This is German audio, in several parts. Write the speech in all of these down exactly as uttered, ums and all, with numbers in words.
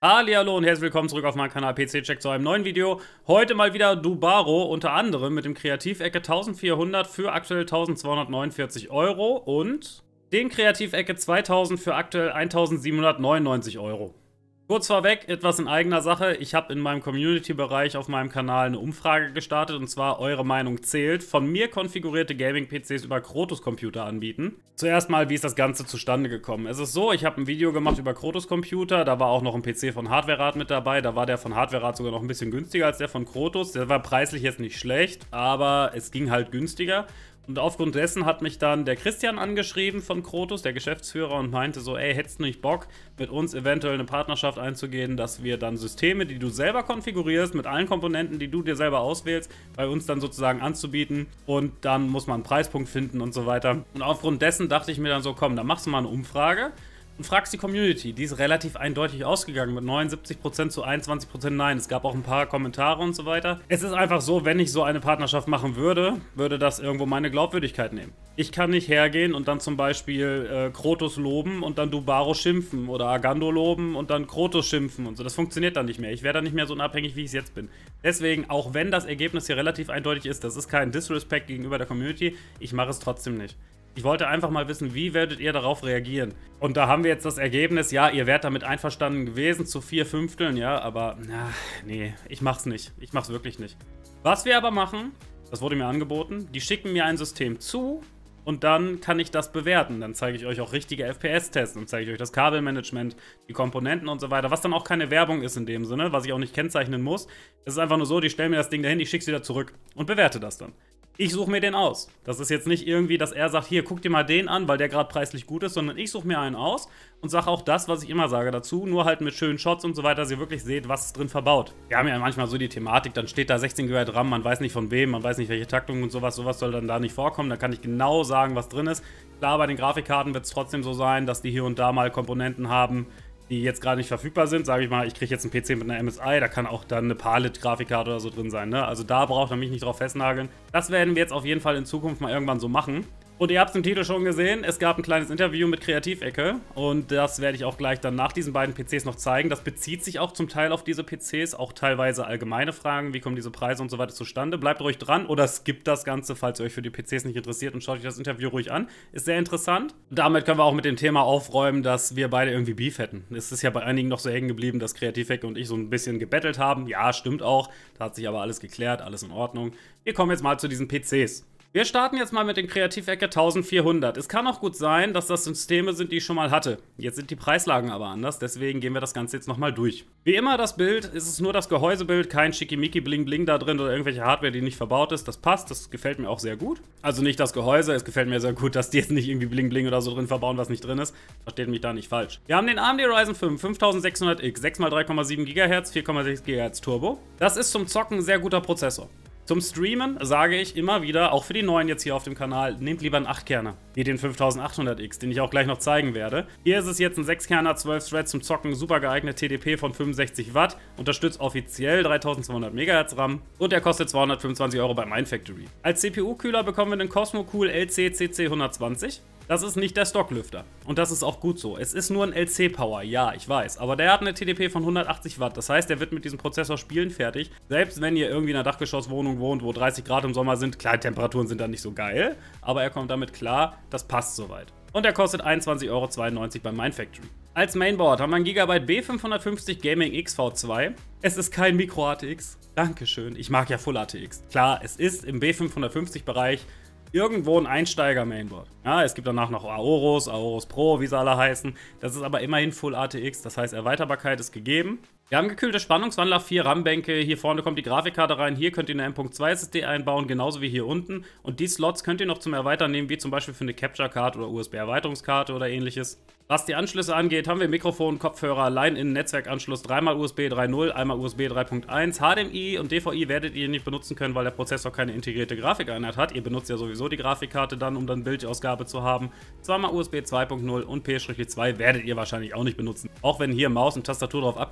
Hallihallo und herzlich willkommen zurück auf meinem Kanal P C-Check zu einem neuen Video. Heute mal wieder Dubaro, unter anderem mit dem Kreativecke vierzehnhundert für aktuell eintausendzweihundertneunundvierzig Euro und den Kreativecke zweitausend für aktuell eintausendsiebenhundertneunundneunzig Euro. Kurz vorweg, etwas in eigener Sache. Ich habe in meinem Community-Bereich auf meinem Kanal eine Umfrage gestartet, und zwar eure Meinung zählt. Von mir konfigurierte Gaming-P Cs über Krotos-Computer anbieten. Zuerst mal, wie ist das Ganze zustande gekommen? Es ist so, ich habe ein Video gemacht über Krotos-Computer, da war auch noch ein P C von Hardware-Rad mit dabei. Da war der von Hardware-Rad sogar noch ein bisschen günstiger als der von Krotos. Der war preislich jetzt nicht schlecht, aber es ging halt günstiger. Und aufgrund dessen hat mich dann der Christian angeschrieben von Krotos, der Geschäftsführer, und meinte so, ey, hättest du nicht Bock, mit uns eventuell eine Partnerschaft einzugehen, dass wir dann Systeme, die du selber konfigurierst, mit allen Komponenten, die du dir selber auswählst, bei uns dann sozusagen anzubieten, und dann muss man einen Preispunkt finden und so weiter. Und aufgrund dessen dachte ich mir dann so, komm, dann machst du mal eine Umfrage und fragst die Community. Die ist relativ eindeutig ausgegangen mit neunundsiebzig Prozent zu einundzwanzig Prozent Nein. Es gab auch ein paar Kommentare und so weiter. Es ist einfach so, wenn ich so eine Partnerschaft machen würde, würde das irgendwo meine Glaubwürdigkeit nehmen. Ich kann nicht hergehen und dann zum Beispiel äh, Krotos loben und dann Dubaro schimpfen oder Agando loben und dann Krotos schimpfen und so. Das funktioniert dann nicht mehr. Ich wäre dann nicht mehr so unabhängig, wie ich es jetzt bin. Deswegen, auch wenn das Ergebnis hier relativ eindeutig ist, das ist kein Disrespect gegenüber der Community, ich mache es trotzdem nicht. Ich wollte einfach mal wissen, wie werdet ihr darauf reagieren? Und da haben wir jetzt das Ergebnis, ja, ihr wärt damit einverstanden gewesen, zu vier Fünfteln, ja, aber, na, nee, ich mach's nicht. Ich mach's wirklich nicht. Was wir aber machen, das wurde mir angeboten, die schicken mir ein System zu und dann kann ich das bewerten. Dann zeige ich euch auch richtige F P S-Tests, dann zeige ich euch das Kabelmanagement, die Komponenten und so weiter, was dann auch keine Werbung ist in dem Sinne, was ich auch nicht kennzeichnen muss. Es ist einfach nur so, die stellen mir das Ding dahin, ich schick's wieder zurück und bewerte das dann. Ich suche mir den aus. Das ist jetzt nicht irgendwie, dass er sagt, hier, guck dir mal den an, weil der gerade preislich gut ist, sondern ich suche mir einen aus und sage auch das, was ich immer sage dazu, nur halt mit schönen Shots und so weiter, dass ihr wirklich seht, was ist drin verbaut. Wir haben ja manchmal so die Thematik, dann steht da sechzehn Gigabyte RAM, man weiß nicht von wem, man weiß nicht, welche Taktung und sowas, sowas soll dann da nicht vorkommen, da kann ich genau sagen, was drin ist. Klar, bei den Grafikkarten wird es trotzdem so sein, dass die hier und da mal Komponenten haben, die jetzt gerade nicht verfügbar sind. Sage ich mal, ich kriege jetzt einen P C mit einer M S I, da kann auch dann eine Palit-Grafikkarte oder so drin sein, ne? Also da braucht er mich nicht drauf festnageln. Das werden wir jetzt auf jeden Fall in Zukunft mal irgendwann so machen. Und ihr habt es im Titel schon gesehen, es gab ein kleines Interview mit Kreativecke und das werde ich auch gleich dann nach diesen beiden P Cs noch zeigen. Das bezieht sich auch zum Teil auf diese P Cs, auch teilweise allgemeine Fragen, wie kommen diese Preise und so weiter zustande. Bleibt ruhig dran oder skippt das Ganze, falls ihr euch für die P Cs nicht interessiert, und schaut euch das Interview ruhig an. Ist sehr interessant. Damit können wir auch mit dem Thema aufräumen, dass wir beide irgendwie Beef hätten. Es ist ja bei einigen noch so hängen geblieben, dass Kreativecke und ich so ein bisschen gebettelt haben. Ja, stimmt auch. Da hat sich aber alles geklärt, alles in Ordnung. Wir kommen jetzt mal zu diesen P Cs. Wir starten jetzt mal mit dem Kreativecke vierzehnhundert. Es kann auch gut sein, dass das Systeme sind, die ich schon mal hatte. Jetzt sind die Preislagen aber anders, deswegen gehen wir das Ganze jetzt nochmal durch. Wie immer das Bild, ist es nur das Gehäusebild, kein schickimicki bling bling da drin oder irgendwelche Hardware, die nicht verbaut ist. Das passt, das gefällt mir auch sehr gut. Also nicht das Gehäuse, es gefällt mir sehr gut, dass die jetzt nicht irgendwie bling bling oder so drin verbauen, was nicht drin ist. Versteht mich da nicht falsch. Wir haben den A M D Ryzen fünf fünftausendsechshundert X, sechs mal drei Komma sieben Gigahertz, vier Komma sechs Gigahertz Turbo. Das ist zum Zocken ein sehr guter Prozessor. Zum Streamen sage ich immer wieder, auch für die Neuen jetzt hier auf dem Kanal, nehmt lieber einen acht Kerner, wie den fünftausendachthundert X, den ich auch gleich noch zeigen werde. Hier ist es jetzt ein sechs Kerner, zwölf Threads zum Zocken, super geeignet, T D P von fünfundsechzig Watt, unterstützt offiziell dreitausendzweihundert Megahertz RAM und er kostet zweihundertfünfundzwanzig Euro bei Mindfactory. Als C P U-Kühler bekommen wir den Cosmocool L C C C hundertzwanzig. Das ist nicht der Stocklüfter. Und das ist auch gut so. Es ist nur ein L C-Power, ja, ich weiß. Aber der hat eine T D P von hundertachtzig Watt. Das heißt, der wird mit diesem Prozessor spielen fertig. Selbst wenn ihr irgendwie in einer Dachgeschosswohnung wohnt, wo dreißig Grad im Sommer sind, klar, Temperaturen sind dann nicht so geil. Aber er kommt damit klar, das passt soweit. Und er kostet einundzwanzig Euro zweiundneunzig bei Mindfactory. Als Mainboard haben wir ein Gigabyte B fünfhundertfünfzig Gaming X V zwei. Es ist kein Micro A T X. Dankeschön. Ich mag ja Full A T X. Klar, es ist im B fünfhundertfünfzig Bereich irgendwo ein Einsteiger-Mainboard. Ja, es gibt danach noch Aorus, Aorus Pro, wie sie alle heißen. Das ist aber immerhin Full A T X, das heißt Erweiterbarkeit ist gegeben. Wir haben gekühlte Spannungswandler, vier RAM-Bänke, hier vorne kommt die Grafikkarte rein, hier könnt ihr eine M Punkt zwei S S D einbauen, genauso wie hier unten. Und die Slots könnt ihr noch zum Erweitern nehmen, wie zum Beispiel für eine Capture-Card oder U S B-Erweiterungskarte oder ähnliches. Was die Anschlüsse angeht, haben wir Mikrofon, Kopfhörer, Line-In-Netzwerkanschluss, dreimal U S B drei Punkt null, einmal U S B drei Punkt eins, H D M I und D V I werdet ihr nicht benutzen können, weil der Prozessor keine integrierte Grafikeinheit hat. Ihr benutzt ja sowieso die Grafikkarte dann, um dann Bildausgabe zu haben. Zweimal U S B zwei Punkt null und P zwei werdet ihr wahrscheinlich auch nicht benutzen. Auch wenn hier Maus und Tastatur drauf abgebildet sind, das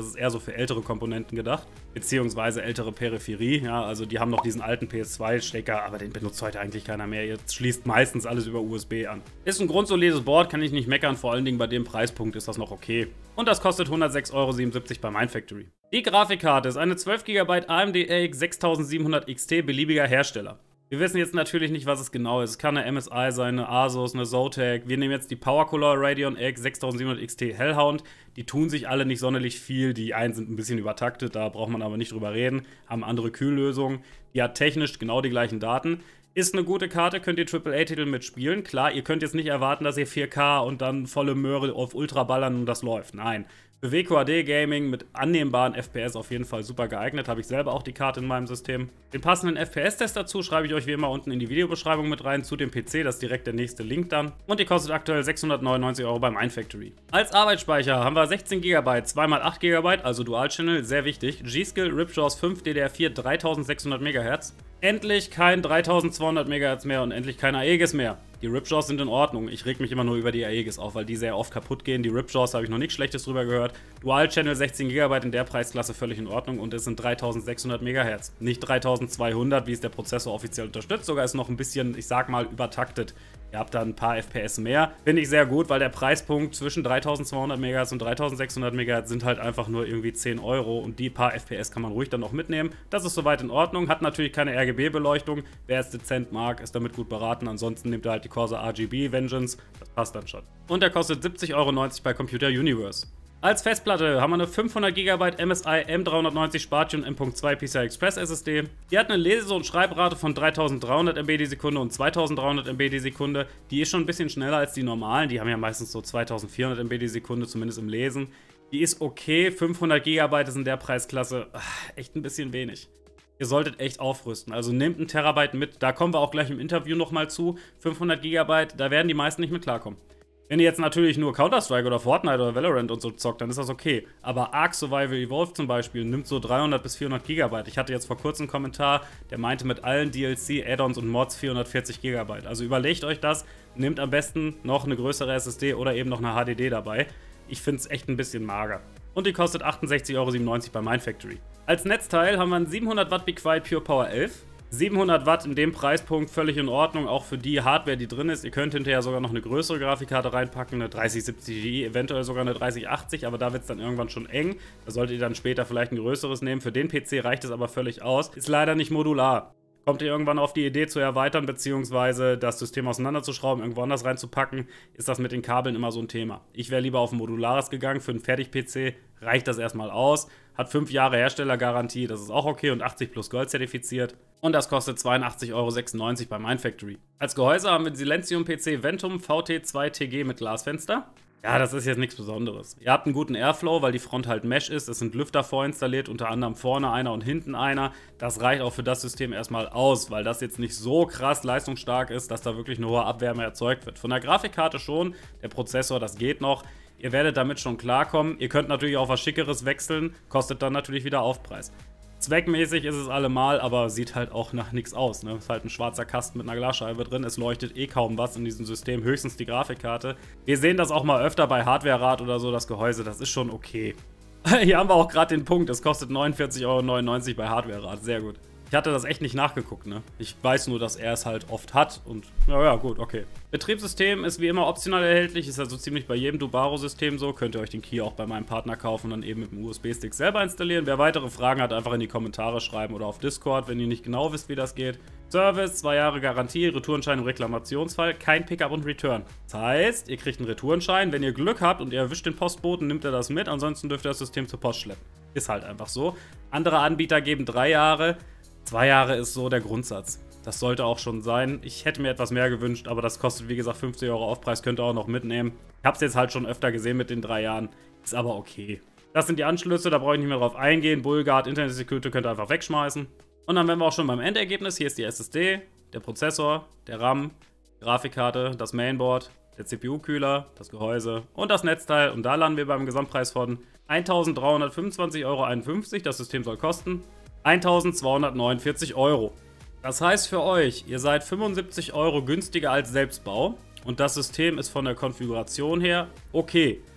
ist eher so für ältere Komponenten gedacht, beziehungsweise ältere Peripherie, ja, also die haben noch diesen alten P S zwei Stecker, aber den benutzt heute eigentlich keiner mehr, jetzt schließt meistens alles über U S B an. Ist ein grundsolides Board, kann ich nicht meckern, vor allen Dingen bei dem Preispunkt ist das noch okay. Und das kostet hundertsechs Euro siebenundsiebzig bei Mindfactory. Die Grafikkarte ist eine zwölf Gigabyte A M D R X sechstausendsiebenhundert X T beliebiger Hersteller. Wir wissen jetzt natürlich nicht, was es genau ist. Es kann eine M S I sein, eine Asus, eine Zotac. Wir nehmen jetzt die PowerColor Radeon R X sechstausendsiebenhundert X T Hellhound. Die tun sich alle nicht sonderlich viel. Die einen sind ein bisschen übertaktet, da braucht man aber nicht drüber reden. Haben andere Kühllösungen. Die hat technisch genau die gleichen Daten. Ist eine gute Karte, könnt ihr Triple A Titel mitspielen. Klar, ihr könnt jetzt nicht erwarten, dass ihr vier K und dann volle Möhre auf Ultra ballern und das läuft. Nein. Für W Q H D-Gaming mit annehmbaren F P S auf jeden Fall super geeignet. Habe ich selber auch die Karte in meinem System. Den passenden F P S-Test dazu schreibe ich euch wie immer unten in die Videobeschreibung mit rein zu dem P C. Das ist direkt der nächste Link dann. Und die kostet aktuell sechshundertneunundneunzig Euro beim Mindfactory. Als Arbeitsspeicher haben wir sechzehn Gigabyte, zwei mal acht Gigabyte, also Dual-Channel, sehr wichtig. G-Skill Ripjaws fünf D D R vier dreitausendsechshundert Megahertz. Endlich kein dreitausendzweihundert Megahertz mehr und endlich kein Aegis mehr. Die Ripjaws sind in Ordnung. Ich reg mich immer nur über die Aegis auf, weil die sehr oft kaputt gehen. Die Ripjaws habe ich noch nichts Schlechtes drüber gehört. Dual-Channel sechzehn Gigabyte in der Preisklasse völlig in Ordnung und es sind dreitausendsechshundert Megahertz. Nicht dreitausendzweihundert, wie es der Prozessor offiziell unterstützt. Sogar ist noch ein bisschen, ich sag mal, übertaktet. Ihr habt da ein paar F P S mehr. Finde ich sehr gut, weil der Preispunkt zwischen dreitausendzweihundert Megahertz und dreitausendsechshundert Megahertz sind halt einfach nur irgendwie zehn Euro und die paar F P S kann man ruhig dann noch mitnehmen. Das ist soweit in Ordnung. Hat natürlich keine R G B-Beleuchtung. Wer es dezent mag, ist damit gut beraten. Ansonsten nehmt ihr halt die Corsair R G B Vengeance. Das passt dann schon. Und der kostet siebzig Euro neunzig bei Computer Universe. Als Festplatte haben wir eine fünfhundert Gigabyte M S I M dreihundertneunzig Spartium M Punkt zwei P C I Express S S D. Die hat eine Lese- und Schreibrate von dreitausenddreihundert Megabyte die Sekunde und zweitausenddreihundert Megabyte die Sekunde. Die ist schon ein bisschen schneller als die normalen. Die haben ja meistens so zweitausendvierhundert Megabyte die Sekunde, zumindest im Lesen. Die ist okay. fünfhundert Gigabyte ist in der Preisklasse ach, echt ein bisschen wenig. Ihr solltet echt aufrüsten. Also nehmt einen Terabyte mit. Da kommen wir auch gleich im Interview nochmal zu. fünfhundert Gigabyte, da werden die meisten nicht mit klarkommen. Wenn ihr jetzt natürlich nur Counter-Strike oder Fortnite oder Valorant und so zockt, dann ist das okay. Aber Ark Survival Evolved zum Beispiel nimmt so dreihundert bis vierhundert Gigabyte. Ich hatte jetzt vor kurzem einen Kommentar, der meinte mit allen D L C, Add-ons und Mods vierhundertvierzig Gigabyte. Also überlegt euch das, nehmt am besten noch eine größere S S D oder eben noch eine H D D dabei. Ich finde es echt ein bisschen mager. Und die kostet achtundsechzig Euro siebenundneunzig bei Mindfactory. Als Netzteil haben wir einen siebenhundert Watt Be Quiet Pure Power elf. siebenhundert Watt in dem Preispunkt völlig in Ordnung, auch für die Hardware, die drin ist. Ihr könnt hinterher sogar noch eine größere Grafikkarte reinpacken, eine dreißig siebzig Ti, eventuell sogar eine dreißig achtzig, aber da wird es dann irgendwann schon eng. Da solltet ihr dann später vielleicht ein größeres nehmen. Für den P C reicht es aber völlig aus. Ist leider nicht modular. Kommt ihr irgendwann auf die Idee zu erweitern, beziehungsweise das System auseinanderzuschrauben, irgendwo anders reinzupacken, ist das mit den Kabeln immer so ein Thema. Ich wäre lieber auf ein modulares gegangen. Für einen Fertig-P C reicht das erstmal aus. Hat fünf Jahre Herstellergarantie, das ist auch okay und achtzig plus Gold zertifiziert. Und das kostet zweiundachtzig Euro sechsundneunzig bei Mindfactory. Als Gehäuse haben wir den Silencium P C Ventum V T zwei T G mit Glasfenster. Ja, das ist jetzt nichts Besonderes. Ihr habt einen guten Airflow, weil die Front halt Mesh ist. Es sind Lüfter vorinstalliert, unter anderem vorne einer und hinten einer. Das reicht auch für das System erstmal aus, weil das jetzt nicht so krass leistungsstark ist, dass da wirklich eine hohe Abwärme erzeugt wird. Von der Grafikkarte schon, der Prozessor, das geht noch. Ihr werdet damit schon klarkommen. Ihr könnt natürlich auch was Schickeres wechseln, kostet dann natürlich wieder Aufpreis. Zweckmäßig ist es allemal, aber sieht halt auch nach nichts aus. Ne? Ist halt ein schwarzer Kasten mit einer Glasscheibe drin. Es leuchtet eh kaum was in diesem System, höchstens die Grafikkarte. Wir sehen das auch mal öfter bei Hardware-Rat oder so, das Gehäuse, das ist schon okay. Hier haben wir auch gerade den Punkt, es kostet neunundvierzig Euro neunundneunzig bei Hardware-Rat, sehr gut. Ich hatte das echt nicht nachgeguckt, ne? Ich weiß nur, dass er es halt oft hat und naja, gut, okay. Betriebssystem ist wie immer optional erhältlich, ist ja so ziemlich bei jedem Dubaro-System so. Könnt ihr euch den Key auch bei meinem Partner kaufen und dann eben mit dem U S B-Stick selber installieren. Wer weitere Fragen hat, einfach in die Kommentare schreiben oder auf Discord, wenn ihr nicht genau wisst, wie das geht. Service, zwei Jahre Garantie, Retourenschein im Reklamationsfall, kein Pickup und Return. Das heißt, ihr kriegt einen Retourenschein, wenn ihr Glück habt und ihr erwischt den Postboten, nimmt er das mit, ansonsten dürft ihr das System zur Post schleppen. Ist halt einfach so. Andere Anbieter geben drei Jahre. Zwei Jahre ist so der Grundsatz. Das sollte auch schon sein. Ich hätte mir etwas mehr gewünscht, aber das kostet, wie gesagt, fünfzig Euro Aufpreis. Könnt ihr auch noch mitnehmen. Ich habe es jetzt halt schon öfter gesehen mit den drei Jahren. Ist aber okay. Das sind die Anschlüsse, da brauche ich nicht mehr drauf eingehen. Bullguard, Internet Security könnt ihr einfach wegschmeißen. Und dann wären wir auch schon beim Endergebnis. Hier ist die S S D, der Prozessor, der RAM, die Grafikkarte, das Mainboard, der C P U-Kühler, das Gehäuse und das Netzteil. Und da landen wir beim Gesamtpreis von eintausenddreihundertfünfundzwanzig Euro einundfünfzig. Das System soll kosten eintausendzweihundertneunundvierzig Euro. Das heißt für euch, ihr seid fünfundsiebzig Euro günstiger als Selbstbau und das System ist von der Konfiguration her okay.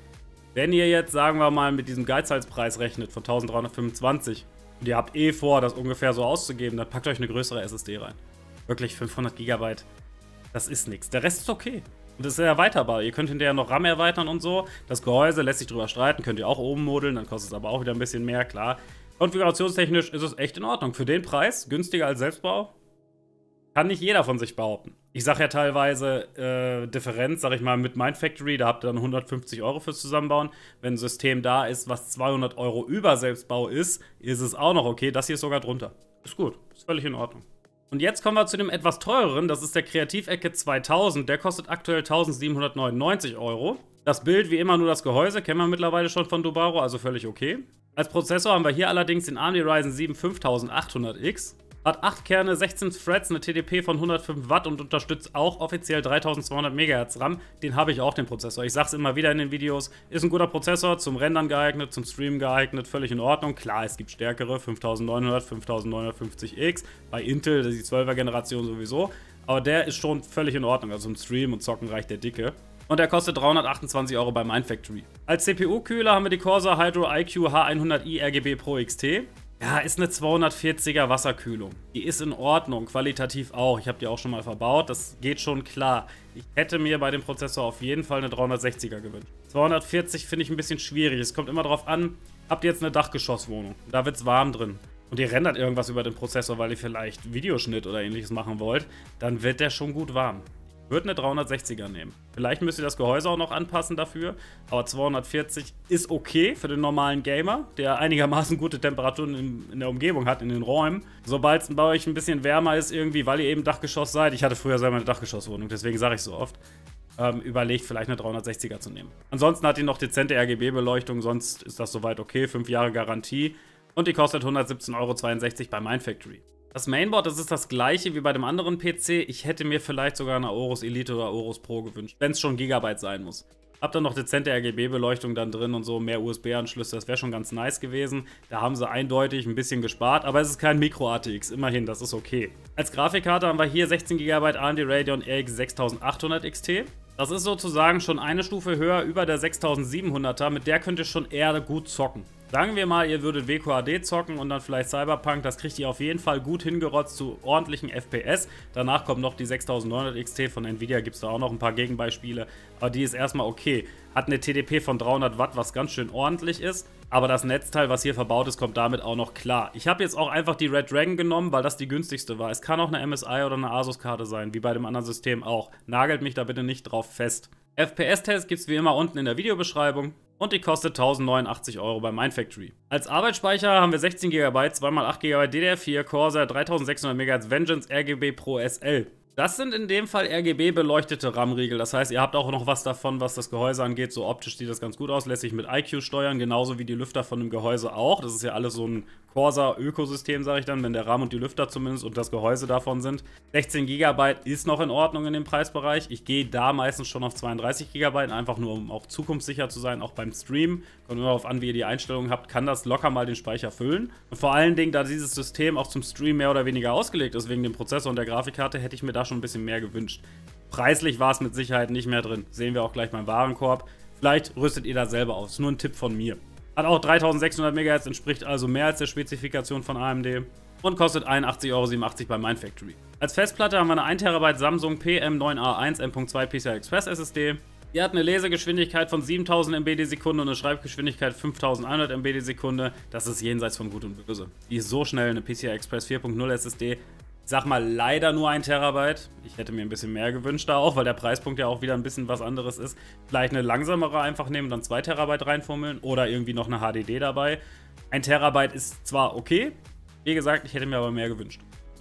Wenn ihr jetzt, sagen wir mal, mit diesem Geizhalspreis rechnet von eintausenddreihundertfünfundzwanzig und ihr habt eh vor, das ungefähr so auszugeben, dann packt euch eine größere S S D rein. Wirklich fünfhundert Gigabyte, das ist nichts. Der Rest ist okay. Und das ist erweiterbar. Ihr könnt hinterher noch RAM erweitern und so. Das Gehäuse lässt sich drüber streiten, könnt ihr auch oben modeln, dann kostet es aber auch wieder ein bisschen mehr, klar. Konfigurationstechnisch ist es echt in Ordnung. Für den Preis, günstiger als Selbstbau, kann nicht jeder von sich behaupten. Ich sage ja teilweise äh, Differenz, sag ich mal, mit Mindfactory, da habt ihr dann hundertfünfzig Euro fürs Zusammenbauen. Wenn ein System da ist, was zweihundert Euro über Selbstbau ist, ist es auch noch okay. Das hier ist sogar drunter. Ist gut, ist völlig in Ordnung. Und jetzt kommen wir zu dem etwas teureren, das ist der Kreativecke zweitausend, der kostet aktuell eintausendsiebenhundertneunundneunzig Euro. Das Bild wie immer nur das Gehäuse, kennen wir mittlerweile schon von Dubaro, also völlig okay. Als Prozessor haben wir hier allerdings den A M D Ryzen sieben fünftausendachthundert X. Hat acht Kerne, sechzehn Threads, eine T D P von hundertfünf Watt und unterstützt auch offiziell dreitausendzweihundert Megahertz RAM. Den habe ich auch, den Prozessor. Ich sage es immer wieder in den Videos. Ist ein guter Prozessor, zum Rendern geeignet, zum Streamen geeignet, völlig in Ordnung. Klar, es gibt stärkere, fünftausendneunhundert, fünftausendneunhundertfünfzig X. Bei Intel, das ist die zwölfer Generation sowieso. Aber der ist schon völlig in Ordnung. Also zum Streamen und Zocken reicht der dicke. Und der kostet dreihundertachtundzwanzig Euro bei Mindfactory. Als C P U-Kühler haben wir die Corsair Hydro I Q H hundert i R G B Pro X T. Ja, ist eine zweihundertvierziger Wasserkühlung. Die ist in Ordnung, qualitativ auch. Ich habe die auch schon mal verbaut, das geht schon klar. Ich hätte mir bei dem Prozessor auf jeden Fall eine dreihundertsechziger gewünscht. zweihundertvierzig finde ich ein bisschen schwierig. Es kommt immer darauf an, habt ihr jetzt eine Dachgeschosswohnung. Da wird es warm drin. Und ihr rendert irgendwas über den Prozessor, weil ihr vielleicht Videoschnitt oder ähnliches machen wollt, dann wird der schon gut warm. Ich würde eine dreihundertsechziger nehmen. Vielleicht müsst ihr das Gehäuse auch noch anpassen dafür, aber zweihundertvierzig ist okay für den normalen Gamer, der einigermaßen gute Temperaturen in, in der Umgebung hat, in den Räumen. Sobald es bei euch ein bisschen wärmer ist irgendwie, weil ihr eben Dachgeschoss seid, ich hatte früher selber eine Dachgeschosswohnung, deswegen sage ich so oft, ähm, überlegt vielleicht eine dreihundertsechziger zu nehmen. Ansonsten hat die noch dezente R G B-Beleuchtung, sonst ist das soweit okay, fünf Jahre Garantie und die kostet hundertsiebzehn Euro zweiundsechzig bei Mindfactory. Das Mainboard, das ist das gleiche wie bei dem anderen P C. Ich hätte mir vielleicht sogar eine Aorus Elite oder Aorus Pro gewünscht, wenn es schon Gigabyte sein muss. Hab dann noch dezente R G B-Beleuchtung dann drin und so, mehr U S B-Anschlüsse, das wäre schon ganz nice gewesen. Da haben sie eindeutig ein bisschen gespart, aber es ist kein Micro-A T X, immerhin, das ist okay. Als Grafikkarte haben wir hier sechzehn Gigabyte A M D Radeon R X sechstausendachthundert X T. Das ist sozusagen schon eine Stufe höher über der sechstausendsiebenhunderter, mit der könnt ihr schon eher gut zocken. Sagen wir mal, ihr würdet W Q H D zocken und dann vielleicht Cyberpunk, das kriegt ihr auf jeden Fall gut hingerotzt zu ordentlichen F P S. Danach kommt noch die sechstausendneunhundert X T von Nvidia, gibt es da auch noch ein paar Gegenbeispiele, aber die ist erstmal okay. Hat eine T D P von dreihundert Watt, was ganz schön ordentlich ist, aber das Netzteil, was hier verbaut ist, kommt damit auch noch klar. Ich habe jetzt auch einfach die Red Dragon genommen, weil das die günstigste war. Es kann auch eine M S I oder eine Asus-Karte sein, wie bei dem anderen System auch. Nagelt mich da bitte nicht drauf fest. F P S-Test gibt es wie immer unten in der Videobeschreibung. Und die kostet tausendneunundachtzig Euro bei Mindfactory. Als Arbeitsspeicher haben wir sechzehn Gigabyte, zwei mal acht Gigabyte D D R vier, Corsair dreitausendsechshundert Megahertz Vengeance R G B Pro S L. Das sind in dem Fall R G B-beleuchtete RAM-Riegel. Das heißt, ihr habt auch noch was davon, was das Gehäuse angeht. So optisch sieht das ganz gut aus. Lässt sich mit I Q steuern, genauso wie die Lüfter von dem Gehäuse auch. Das ist ja alles so ein Corsair-Ökosystem, sage ich dann, wenn der RAM und die Lüfter zumindest und das Gehäuse davon sind. sechzehn Gigabyte ist noch in Ordnung in dem Preisbereich. Ich gehe da meistens schon auf zweiunddreißig Gigabyte, einfach nur um auch zukunftssicher zu sein, auch beim Stream. Kommt immer darauf an, wie ihr die Einstellungen habt, kann das locker mal den Speicher füllen. Und vor allen Dingen, da dieses System auch zum Stream mehr oder weniger ausgelegt ist, wegen dem Prozessor und der Grafikkarte, hätte ich mir da schon ein bisschen mehr gewünscht. Preislich war es mit Sicherheit nicht mehr drin. Sehen wir auch gleich beim Warenkorb. Vielleicht rüstet ihr da selber aus. Nur ein Tipp von mir. Hat auch dreitausendsechshundert Megahertz, entspricht also mehr als der Spezifikation von A M D. Und kostet einundachtzig Euro siebenundachtzig bei Mindfactory. Als Festplatte haben wir eine ein Terabyte Samsung P M neun A eins M Punkt zwei P C I Express S S D. Die hat eine Lesegeschwindigkeit von siebentausend Megabyte die Sekunde und eine Schreibgeschwindigkeit fünftausendeinhundert Megabyte die Sekunde. Das ist jenseits von Gut und Böse. Die ist so schnell, eine P C I Express vier Punkt null S S D. Ich sag mal leider nur ein Terabyte. Ich hätte mir ein bisschen mehr gewünscht da auch, weil der Preispunkt ja auch wieder ein bisschen was anderes ist. Vielleicht eine langsamere einfach nehmen, dann zwei Terabyte reinfummeln oder irgendwie noch eine H D D dabei. ein Terabyte ist zwar okay, wie gesagt, ich hätte mir aber mehr gewünscht.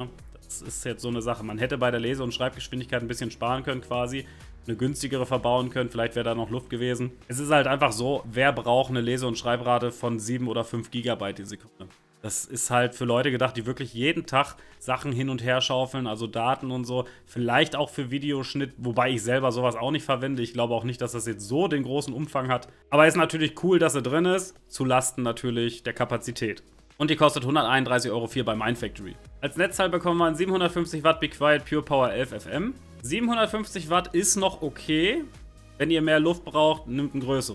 Das ist jetzt so eine Sache. Man hätte bei der Lese- und Schreibgeschwindigkeit ein bisschen sparen können quasi. Eine günstigere verbauen können, vielleicht wäre da noch Luft gewesen. Es ist halt einfach so, wer braucht eine Lese- und Schreibrate von sieben oder fünf Gigabyte die Sekunde? Das ist halt für Leute gedacht, die wirklich jeden Tag Sachen hin und her schaufeln, also Daten und so. Vielleicht auch für Videoschnitt, wobei ich selber sowas auch nicht verwende. Ich glaube auch nicht, dass das jetzt so den großen Umfang hat. Aber ist natürlich cool, dass sie drin ist, zulasten natürlich der Kapazität. Und die kostet hunderteinunddreißig Euro vier bei Mindfactory. Als Netzteil bekommen wir ein siebenhundertfünfzig Watt Be Quiet Pure Power elf F M. siebenhundertfünfzig Watt ist noch okay. Wenn ihr mehr Luft braucht, nimmt ein größeres.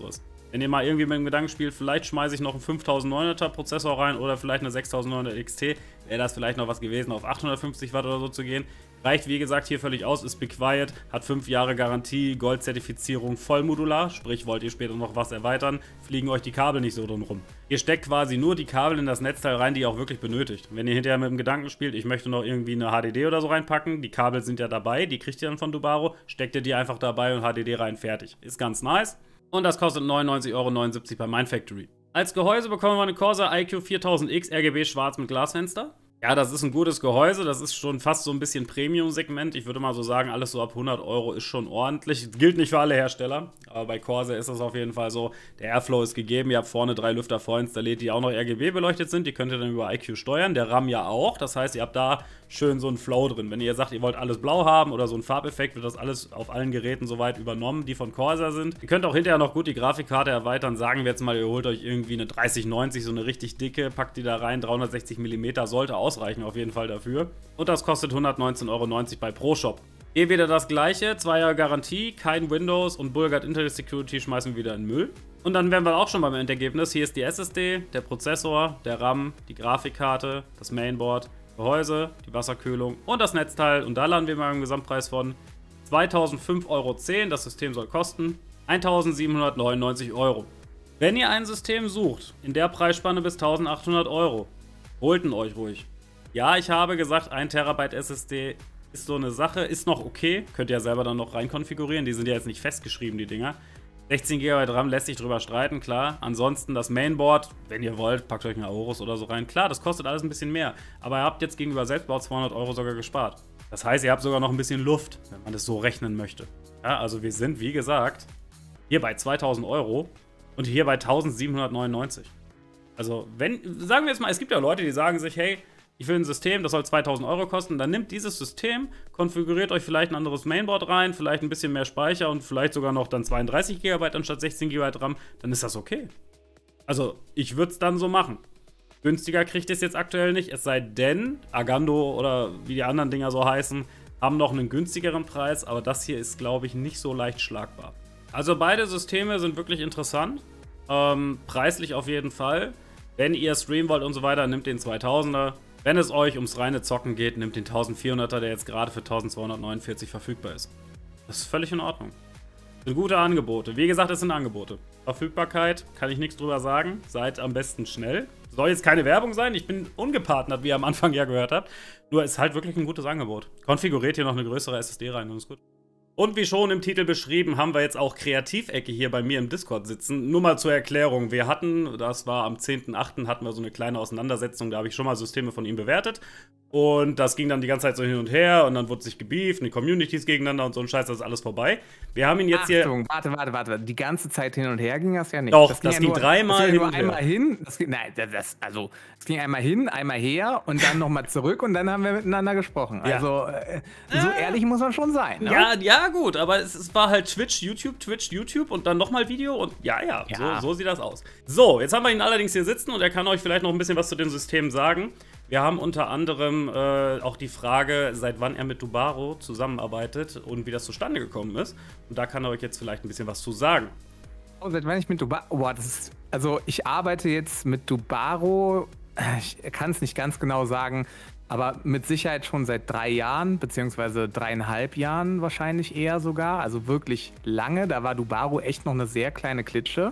Wenn ihr mal irgendwie mit dem Gedanken spielt, vielleicht schmeiße ich noch einen fünftausendneunhunderter Prozessor rein oder vielleicht eine sechstausendneunhundert X T, wäre das vielleicht noch was gewesen, auf achthundertfünfzig Watt oder so zu gehen. Reicht, wie gesagt, hier völlig aus, ist Be Quiet, hat fünf Jahre Garantie, Gold-Zertifizierung, vollmodular, sprich, wollt ihr später noch was erweitern, fliegen euch die Kabel nicht so drin rum. Ihr steckt quasi nur die Kabel in das Netzteil rein, die ihr auch wirklich benötigt. Wenn ihr hinterher mit dem Gedanken spielt, ich möchte noch irgendwie eine H D D oder so reinpacken, die Kabel sind ja dabei, die kriegt ihr dann von Dubaro, steckt ihr die einfach dabei und H D D rein, fertig. Ist ganz nice. Und das kostet neunundneunzig Euro neunundsiebzig bei Mindfactory. Als Gehäuse bekommen wir eine Corsair I Q viertausend X R G B schwarz mit Glasfenster. Ja, das ist ein gutes Gehäuse, das ist schon fast so ein bisschen Premium-Segment. Ich würde mal so sagen, alles so ab hundert Euro ist schon ordentlich. Gilt nicht für alle Hersteller, aber bei Corsair ist das auf jeden Fall so. Der Airflow ist gegeben, ihr habt vorne drei Lüfter vorinstalliert, die auch noch R G B beleuchtet sind. Die könnt ihr dann über I Q steuern, der RAM ja auch. Das heißt, ihr habt da schön so einen Flow drin. Wenn ihr sagt, ihr wollt alles blau haben oder so einen Farbeffekt, wird das alles auf allen Geräten soweit übernommen, die von Corsair sind. Ihr könnt auch hinterher noch gut die Grafikkarte erweitern. Sagen wir jetzt mal, ihr holt euch irgendwie eine dreißig neunzig, so eine richtig dicke, packt die da rein, dreihundertsechzig Millimeter, sollte ausreichen auf jeden Fall dafür. Und das kostet hundertneunzehn Euro neunzig bei ProShop. Hier wieder das gleiche, zwei Jahre Garantie, kein Windows und Bullguard Internet Security schmeißen wir wieder in den Müll. Und dann wären wir auch schon beim Endergebnis. Hier ist die S S D, der Prozessor, der RAM, die Grafikkarte, das Mainboard, Gehäuse, die Wasserkühlung und das Netzteil. Und da landen wir mal im Gesamtpreis von zweitausendfünf Euro zehn. Das System soll kosten eintausendsiebenhundertneunundneunzig Euro. Wenn ihr ein System sucht, in der Preisspanne bis eintausendachthundert Euro, holt ihn euch ruhig. Ja, ich habe gesagt, ein Terabyte S S D ist so eine Sache, ist noch okay. Könnt ihr ja selber dann noch rein konfigurieren. Die sind ja jetzt nicht festgeschrieben, die Dinger. sechzehn Gigabyte RAM lässt sich drüber streiten, klar. Ansonsten das Mainboard, wenn ihr wollt, packt euch einen Aorus oder so rein. Klar, das kostet alles ein bisschen mehr. Aber ihr habt jetzt gegenüber Selbstbau zweihundert Euro sogar gespart. Das heißt, ihr habt sogar noch ein bisschen Luft, wenn man das so rechnen möchte. Ja, also wir sind, wie gesagt, hier bei zweitausend Euro und hier bei eintausendsiebenhundertneunundneunzig. Also, wenn, sagen wir jetzt mal, es gibt ja Leute, die sagen sich, hey, ich will ein System, das soll zweitausend Euro kosten, dann nimmt dieses System, konfiguriert euch vielleicht ein anderes Mainboard rein, vielleicht ein bisschen mehr Speicher und vielleicht sogar noch dann zweiunddreißig Gigabyte anstatt sechzehn Gigabyte RAM, dann ist das okay. Also, ich würde es dann so machen. Günstiger kriegt ihr es jetzt aktuell nicht, es sei denn, Agando oder wie die anderen Dinger so heißen, haben noch einen günstigeren Preis, aber das hier ist, glaube ich, nicht so leicht schlagbar. Also beide Systeme sind wirklich interessant, ähm, preislich auf jeden Fall. Wenn ihr streamen wollt und so weiter, nehmt den zweitausender. Wenn es euch ums reine Zocken geht, nehmt den eintausendvierhunderter, der jetzt gerade für eintausendzweihundertneunundvierzig verfügbar ist. Das ist völlig in Ordnung. Das sind gute Angebote. Wie gesagt, es sind Angebote. Verfügbarkeit, kann ich nichts drüber sagen. Seid am besten schnell. Soll jetzt keine Werbung sein. Ich bin ungepartnert, wie ihr am Anfang ja gehört habt. Nur es ist halt wirklich ein gutes Angebot. Konfiguriert hier noch eine größere S S D rein und ist gut. Und wie schon im Titel beschrieben, haben wir jetzt auch Kreativecke hier bei mir im Discord sitzen. Nur mal zur Erklärung. Wir hatten, das war am zehnten achten hatten wir so eine kleine Auseinandersetzung. Da habe ich schon mal Systeme von ihm bewertet. Und das ging dann die ganze Zeit so hin und her. Und dann wurde sich gebieft, und die Communities gegeneinander und so ein Scheiß, das ist alles vorbei. Wir haben ihn jetzt Achtung, hier... warte, warte, warte. Die ganze Zeit hin und her ging das ja nicht. Doch, das ging, das ja ging nur, dreimal das ging hin nur und einmal her. hin. Das ging, nein, das, das, also, es ging einmal hin, einmal her und dann nochmal zurück und dann haben wir miteinander gesprochen. Ja. Also, äh, so Ah. ehrlich muss man schon sein. Ne? Ja, ja, gut, aber es, es war halt Twitch, YouTube, Twitch, YouTube und dann nochmal Video und ja, ja, Ja. So, so sieht das aus. So, jetzt haben wir ihn allerdings hier sitzen und er kann euch vielleicht noch ein bisschen was zu dem System sagen. Wir haben unter anderem äh, auch die Frage, seit wann er mit Dubaro zusammenarbeitet und wie das zustande gekommen ist. Und da kann er euch jetzt vielleicht ein bisschen was zu sagen. Oh, seit wann ich mit Dubaro, boah, das ist, also ich arbeite jetzt mit Dubaro, ich kann es nicht ganz genau sagen, aber mit Sicherheit schon seit drei Jahren, beziehungsweise dreieinhalb Jahren wahrscheinlich eher sogar, also wirklich lange. Da war Dubaro echt noch eine sehr kleine Klitsche.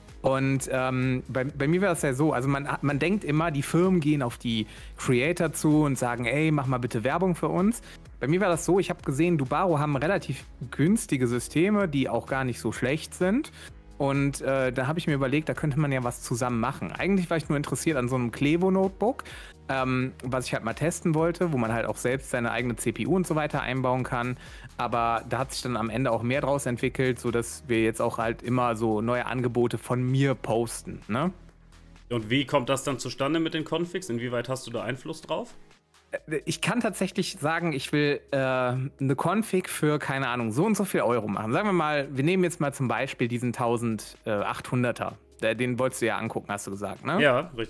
Und ähm, bei, bei mir war das ja so, also man, man denkt immer, die Firmen gehen auf die Creator zu und sagen, ey, mach mal bitte Werbung für uns. Bei mir war das so, ich habe gesehen, Dubaro haben relativ günstige Systeme, die auch gar nicht so schlecht sind. Und äh, da habe ich mir überlegt, da könnte man ja was zusammen machen. Eigentlich war ich nur interessiert an so einem Clevo-Notebook, ähm, was ich halt mal testen wollte, wo man halt auch selbst seine eigene C P U und so weiter einbauen kann. Aber da hat sich dann am Ende auch mehr draus entwickelt, sodass wir jetzt auch halt immer so neue Angebote von mir posten, ne? Und wie kommt das dann zustande mit den Configs? Inwieweit hast du da Einfluss drauf? Ich kann tatsächlich sagen, ich will äh, eine Config für, keine Ahnung, so und so viel Euro machen. Sagen wir mal, wir nehmen jetzt mal zum Beispiel diesen eintausendachthunderter. Den wolltest du ja angucken, hast du gesagt, ne? Ja, richtig.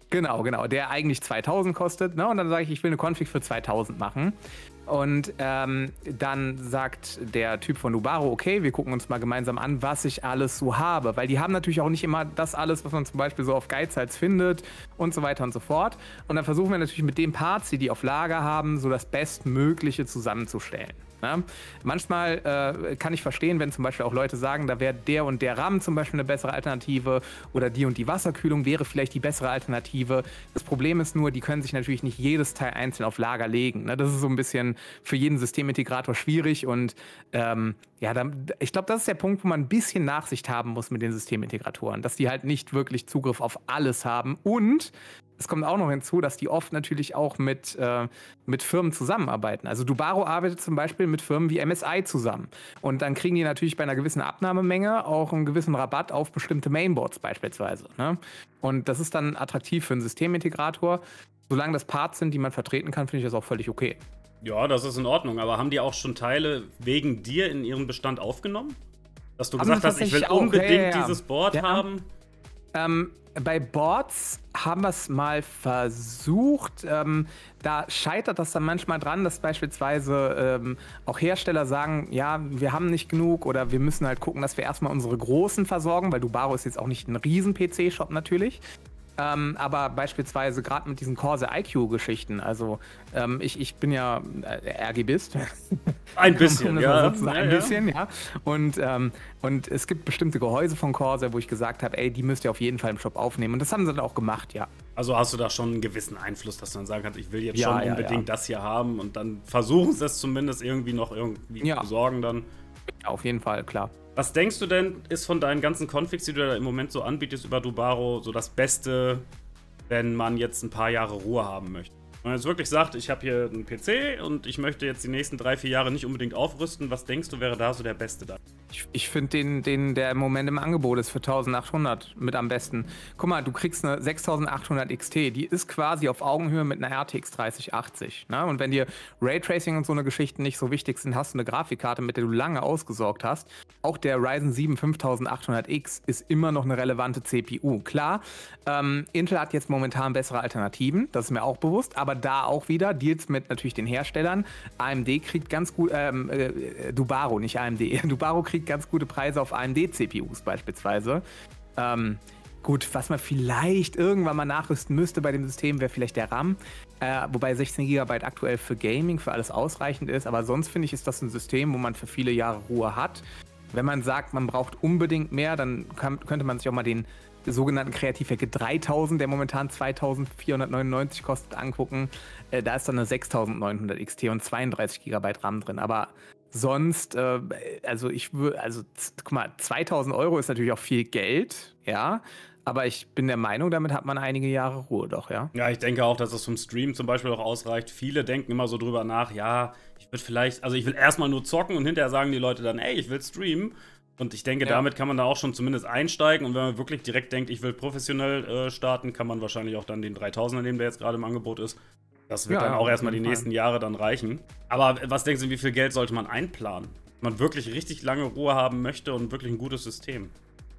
Genau, genau, der eigentlich zweitausend kostet, ne? Und dann sage ich, ich will eine Config für zweitausend machen. Und ähm, dann sagt der Typ von Dubaro, okay, wir gucken uns mal gemeinsam an, was ich alles so habe. Weil die haben natürlich auch nicht immer das alles, was man zum Beispiel so auf Geizhals findet und so weiter und so fort. Und dann versuchen wir natürlich mit den Parts, die die auf Lager haben, so das Bestmögliche zusammenzustellen. Ne? Manchmal äh, kann ich verstehen, wenn zum Beispiel auch Leute sagen, da wäre der und der RAM zum Beispiel eine bessere Alternative oder die und die Wasserkühlung wäre vielleicht die bessere Alternative. Das Problem ist nur, die können sich natürlich nicht jedes Teil einzeln auf Lager legen. Ne? Das ist so ein bisschen für jeden Systemintegrator schwierig und ähm, ja, dann, ich glaube, das ist der Punkt, wo man ein bisschen Nachsicht haben muss mit den Systemintegratoren, dass die halt nicht wirklich Zugriff auf alles haben und es kommt auch noch hinzu, dass die oft natürlich auch mit, äh, mit Firmen zusammenarbeiten. Also Dubaro arbeitet zum Beispiel mit Firmen wie M S I zusammen. Und dann kriegen die natürlich bei einer gewissen Abnahmemenge auch einen gewissen Rabatt auf bestimmte Mainboards beispielsweise. Ne? Und das ist dann attraktiv für einen Systemintegrator. Solange das Parts sind, die man vertreten kann, finde ich das auch völlig okay. Ja, das ist in Ordnung. Aber haben die auch schon Teile wegen dir in ihren Bestand aufgenommen? Dass du Haben gesagt hast, ich will auch, unbedingt ja, ja, ja. dieses Board ja. haben? Ähm, bei Boards haben wir es mal versucht. Ähm, da scheitert das dann manchmal dran, dass beispielsweise ähm, auch Hersteller sagen, ja, wir haben nicht genug oder wir müssen halt gucken, dass wir erstmal unsere Großen versorgen, weil Dubaro ist jetzt auch nicht ein riesen P C-Shop natürlich. Ähm, aber beispielsweise gerade mit diesen Corsair I Q-Geschichten, also ähm, ich, ich bin ja äh, RGBist. Ein bisschen, um ja. So ein ja, bisschen, ja. Und, ähm, und es gibt bestimmte Gehäuse von Corsair, wo ich gesagt habe, ey, die müsst ihr auf jeden Fall im Shop aufnehmen. Und das haben sie dann auch gemacht, ja. Also hast du da schon einen gewissen Einfluss, dass du dann sagen kannst, ich will jetzt Ja, schon ja, unbedingt ja. das hier haben und dann versuchen sie es zumindest irgendwie noch irgendwie Ja. zu besorgen dann. Ja, auf jeden Fall, klar. Was denkst du denn, ist von deinen ganzen Configs, die du da im Moment so anbietest über Dubaro, so das Beste, wenn man jetzt ein paar Jahre Ruhe haben möchte? Wenn man jetzt wirklich sagt, ich habe hier einen P C und ich möchte jetzt die nächsten drei, vier Jahre nicht unbedingt aufrüsten, was denkst du, wäre da so der Beste da? Ich, ich finde den, den, der im Moment im Angebot ist für eintausendachthundert mit am besten. Guck mal, du kriegst eine sechstausendachthundert X T, die ist quasi auf Augenhöhe mit einer R T X dreißig achtzig. Ne? Und wenn dir Raytracing und so eine Geschichten nicht so wichtig sind, hast du eine Grafikkarte, mit der du lange ausgesorgt hast. Auch der Ryzen sieben fünftausendachthundert X ist immer noch eine relevante C P U. Klar, ähm, Intel hat jetzt momentan bessere Alternativen, das ist mir auch bewusst, aber da auch wieder Deals mit natürlich den Herstellern. A M D kriegt ganz gut, ähm, äh, Dubaro, nicht A M D, Dubaro kriegt ganz gute Preise auf A M D-C P Us beispielsweise. Ähm, gut, was man vielleicht irgendwann mal nachrüsten müsste bei dem System, wäre vielleicht der RAM. Äh, wobei sechzehn Gigabyte aktuell für Gaming, für alles ausreichend ist. Aber sonst finde ich, ist das ein System, wo man für viele Jahre Ruhe hat. Wenn man sagt, man braucht unbedingt mehr, dann kann, könnte man sich auch mal den sogenannten Kreativecke dreitausend, der momentan zweitausendvierhundertneunundneunzig kostet, angucken. Äh, da ist dann eine sechstausendneunhundert X T und zweiunddreißig Gigabyte RAM drin. Aber sonst, äh, also ich würde, also guck mal, zweitausend Euro ist natürlich auch viel Geld, ja. Aber ich bin der Meinung, damit hat man einige Jahre Ruhe doch, ja. Ja, ich denke auch, dass das zum Stream zum Beispiel auch ausreicht. Viele denken immer so drüber nach, ja, ich würde vielleicht, also ich will erstmal nur zocken und hinterher sagen die Leute dann, ey, ich will streamen. Und ich denke, ja, damit kann man da auch schon zumindest einsteigen. Und wenn man wirklich direkt denkt, ich will professionell äh, starten, kann man wahrscheinlich auch dann den dreitausender nehmen, der jetzt gerade im Angebot ist. Das wird Ja, dann auch erstmal die Fall. nächsten Jahre dann reichen. Aber was denkst du, wie viel Geld sollte man einplanen? Wenn man wirklich richtig lange Ruhe haben möchte und wirklich ein gutes System.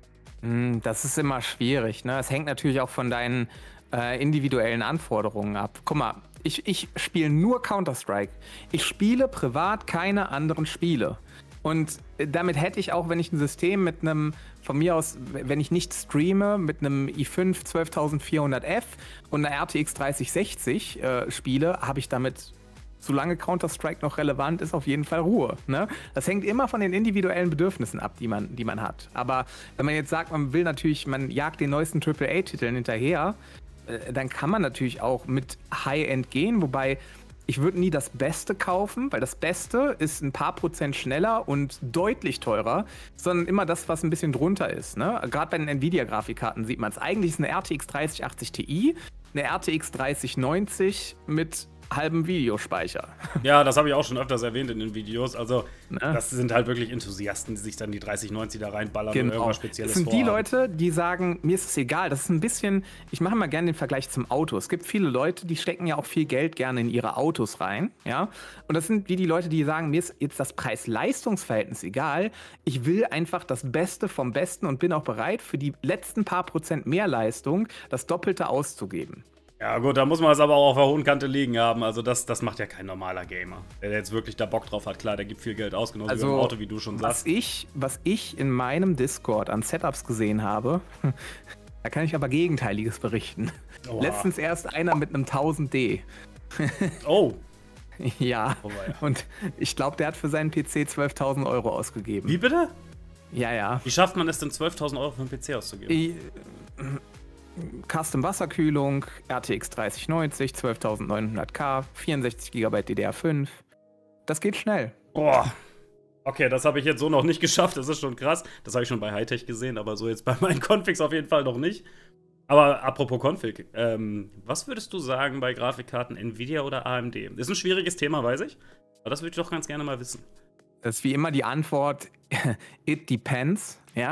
Das ist immer schwierig, ne? Es hängt natürlich auch von deinen äh, individuellen Anforderungen ab. Guck mal, ich, ich spiele nur Counter-Strike. Ich spiele privat keine anderen Spiele. Und damit hätte ich auch, wenn ich ein System mit einem, von mir aus, wenn ich nicht streame, mit einem i fünf zwölftausendvierhundert F und einer R T X dreißig sechzig äh, spiele, habe ich damit, solange Counter-Strike noch relevant ist, auf jeden Fall Ruhe. Ne? Das hängt immer von den individuellen Bedürfnissen ab, die man, die man hat. Aber wenn man jetzt sagt, man will natürlich, man jagt den neuesten Triple A-Titeln hinterher, äh, dann kann man natürlich auch mit High-End gehen, wobei ich würde nie das Beste kaufen, weil das Beste ist ein paar Prozent schneller und deutlich teurer, sondern immer das, was ein bisschen drunter ist. Ne? Gerade bei den Nvidia-Grafikkarten sieht man es. Eigentlich ist eine R T X dreißig achtzig Ti, eine R T X dreißig neunzig mit halben Videospeicher. Ja, das habe ich auch schon öfters erwähnt in den Videos. Also, Ne? das sind halt wirklich Enthusiasten, die sich dann die dreißig neunzig da reinballern Genau. und irgendwas Spezielles Das sind die vorhaben. Leute, die sagen, mir ist es egal. Das ist ein bisschen, ich mache mal gerne den Vergleich zum Auto. Es gibt viele Leute, die stecken ja auch viel Geld gerne in ihre Autos rein, ja. Und das sind wie die Leute, die sagen, mir ist jetzt das Preis-Leistungs-Verhältnis egal. Ich will einfach das Beste vom Besten und bin auch bereit, für die letzten paar Prozent mehr Leistung das Doppelte auszugeben. Ja gut, da muss man es aber auch auf der hohen Kante liegen haben. Also das, das macht ja kein normaler Gamer. Der jetzt wirklich da Bock drauf hat, klar, der gibt viel Geld aus, genauso Also, wie im Auto, wie du schon Was sagst. ich, was ich in meinem Discord an Setups gesehen habe, da kann ich aber Gegenteiliges berichten. Oha. Letztens erst einer mit einem tausend D. Oh, Ja, Oh weia. und ich glaube, der hat für seinen P C zwölftausend Euro ausgegeben. wie bitte? Ja, ja. Wie schafft man es denn, zwölftausend Euro für einen P C auszugeben? Ich, Custom Wasserkühlung, R T X dreißig neunzig, zwölftausendneunhundert K, vierundsechzig Gigabyte D D R fünf. Das geht schnell. Boah. Okay, das habe ich jetzt so noch nicht geschafft, das ist schon krass. Das habe ich schon bei Hightech gesehen, aber so jetzt bei meinen Configs auf jeden Fall noch nicht. Aber apropos Config, ähm, was würdest du sagen bei Grafikkarten Nvidia oder A M D? Ist ein schwieriges Thema, weiß ich. Aber das würde ich doch ganz gerne mal wissen. Das ist wie immer die Antwort, it depends. Ja,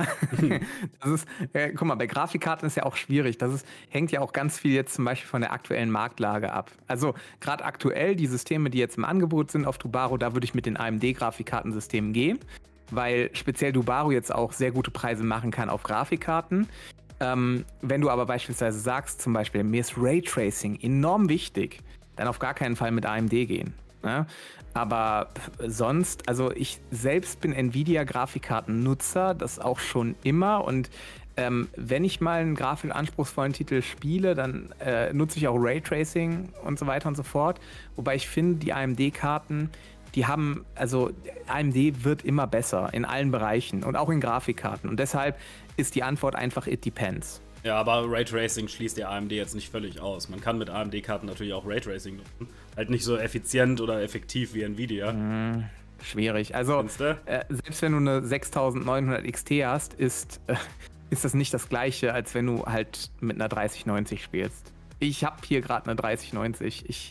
das ist, äh, guck mal, bei Grafikkarten ist ja auch schwierig. Das ist, hängt ja auch ganz viel jetzt zum Beispiel von der aktuellen Marktlage ab. Also gerade aktuell, die Systeme, die jetzt im Angebot sind auf Dubaro, da würde ich mit den A M D-Grafikkartensystemen gehen, weil speziell Dubaro jetzt auch sehr gute Preise machen kann auf Grafikkarten. Ähm, wenn du aber beispielsweise sagst, zum Beispiel, mir ist Raytracing enorm wichtig, dann auf gar keinen Fall mit A M D gehen. Ne? Aber sonst, also ich selbst bin Nvidia-Grafikkartennutzer, das auch schon immer. Und ähm, wenn ich mal einen grafisch anspruchsvollen Titel spiele, dann äh, nutze ich auch Raytracing und so weiter und so fort. Wobei ich finde, die A M D-Karten, die haben, also A M D wird immer besser in allen Bereichen und auch in Grafikkarten. Und deshalb ist die Antwort einfach, it depends. Ja, aber Raytracing schließt der A M D jetzt nicht völlig aus. Man kann mit A M D-Karten natürlich auch Raytracing nutzen. Halt nicht so effizient oder effektiv wie Nvidia. Mhm. Schwierig. Also, Findste? äh, selbst wenn du eine sechstausendneunhundert X T hast, ist, äh, ist das nicht das gleiche, als wenn du halt mit einer dreißig neunzig spielst. Ich habe hier gerade eine dreißig neunzig. Ich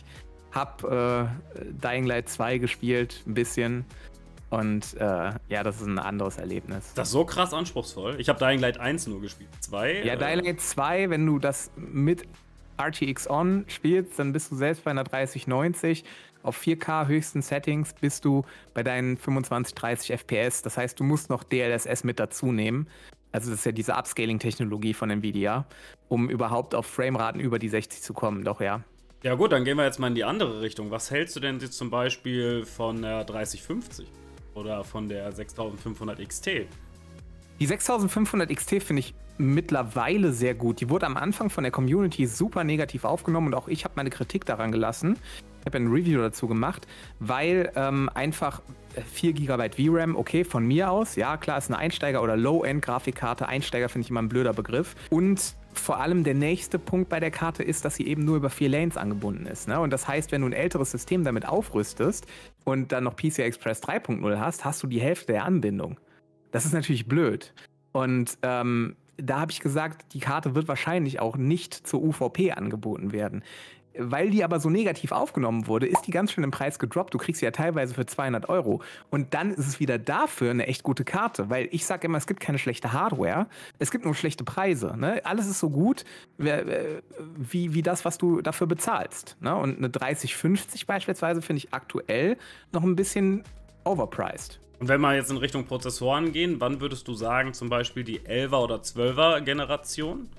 habe äh, Dying Light zwei gespielt, ein bisschen. Und äh, ja, das ist ein anderes Erlebnis. Das ist so krass anspruchsvoll. Ich habe Dying Light eins nur gespielt. zwei? Ja, äh, Dying Light zwei, wenn du das mit R T X On spielst, dann bist du selbst bei einer dreißig neunzig. Auf vier K höchsten Settings bist du bei deinen fünfundzwanzig, dreißig F P S. Das heißt, du musst noch D L S S mit dazu nehmen. Also das ist ja diese Upscaling-Technologie von Nvidia, um überhaupt auf Frameraten über die sechzig zu kommen. Doch, ja. Ja gut, dann gehen wir jetzt mal in die andere Richtung. Was hältst du denn jetzt zum Beispiel von der dreißig fünfzig oder von der sechstausendfünfhundert X T? Die sechstausendfünfhundert X T finde ich mittlerweile sehr gut. Die wurde am Anfang von der Community super negativ aufgenommen und auch ich habe meine Kritik daran gelassen. Ich habe ein Review dazu gemacht, weil ähm, einfach vier Gigabyte V RAM, okay, von mir aus, ja klar, ist eine Einsteiger- oder Low-End-Grafikkarte. Einsteiger finde ich immer ein blöder Begriff. Und vor allem der nächste Punkt bei der Karte ist, dass sie eben nur über vier Lanes angebunden ist. Ne? Und das heißt, wenn du ein älteres System damit aufrüstest und dann noch P C I Express drei Punkt null hast, hast du die Hälfte der Anbindung. Das ist natürlich blöd. Und ähm, da habe ich gesagt, die Karte wird wahrscheinlich auch nicht zur U V P angeboten werden. Weil die aber so negativ aufgenommen wurde, ist die ganz schön im Preis gedroppt. Du kriegst sie ja teilweise für zweihundert Euro. Und dann ist es wieder dafür eine echt gute Karte. Weil ich sage immer, es gibt keine schlechte Hardware. Es gibt nur schlechte Preise. Ne? Alles ist so gut, wie, wie das, was du dafür bezahlst. Ne? Und eine dreißig fünfzig beispielsweise finde ich aktuell noch ein bisschen overpriced. Und wenn wir jetzt in Richtung Prozessoren gehen, wann würdest du sagen, zum Beispiel die elfer oder zwölfer Generation?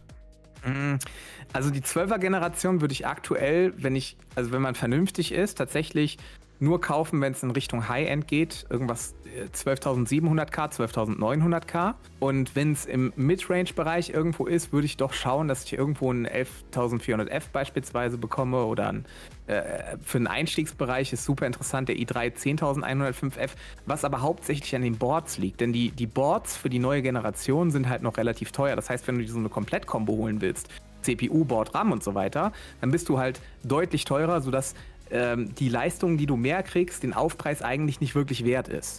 Also die zwölfer Generation würde ich aktuell, wenn ich, also wenn man vernünftig ist, tatsächlich nur kaufen, wenn es in Richtung High-End geht, irgendwas zwölftausendsiebenhundert K, zwölftausendneunhundert K. Und wenn es im Midrange-Bereich irgendwo ist, würde ich doch schauen, dass ich irgendwo einen elftausendvierhundert F beispielsweise bekomme oder ein, äh, für den Einstiegsbereich ist super interessant der i drei zehntausendeinhundertfünf F, was aber hauptsächlich an den Boards liegt. Denn die, die Boards für die neue Generation sind halt noch relativ teuer. Das heißt, wenn du dir so eine Komplett-Kombo holen willst, C P U, Board, RAM und so weiter, dann bist du halt deutlich teurer, sodass ähm, die Leistung, die du mehr kriegst, den Aufpreis eigentlich nicht wirklich wert ist.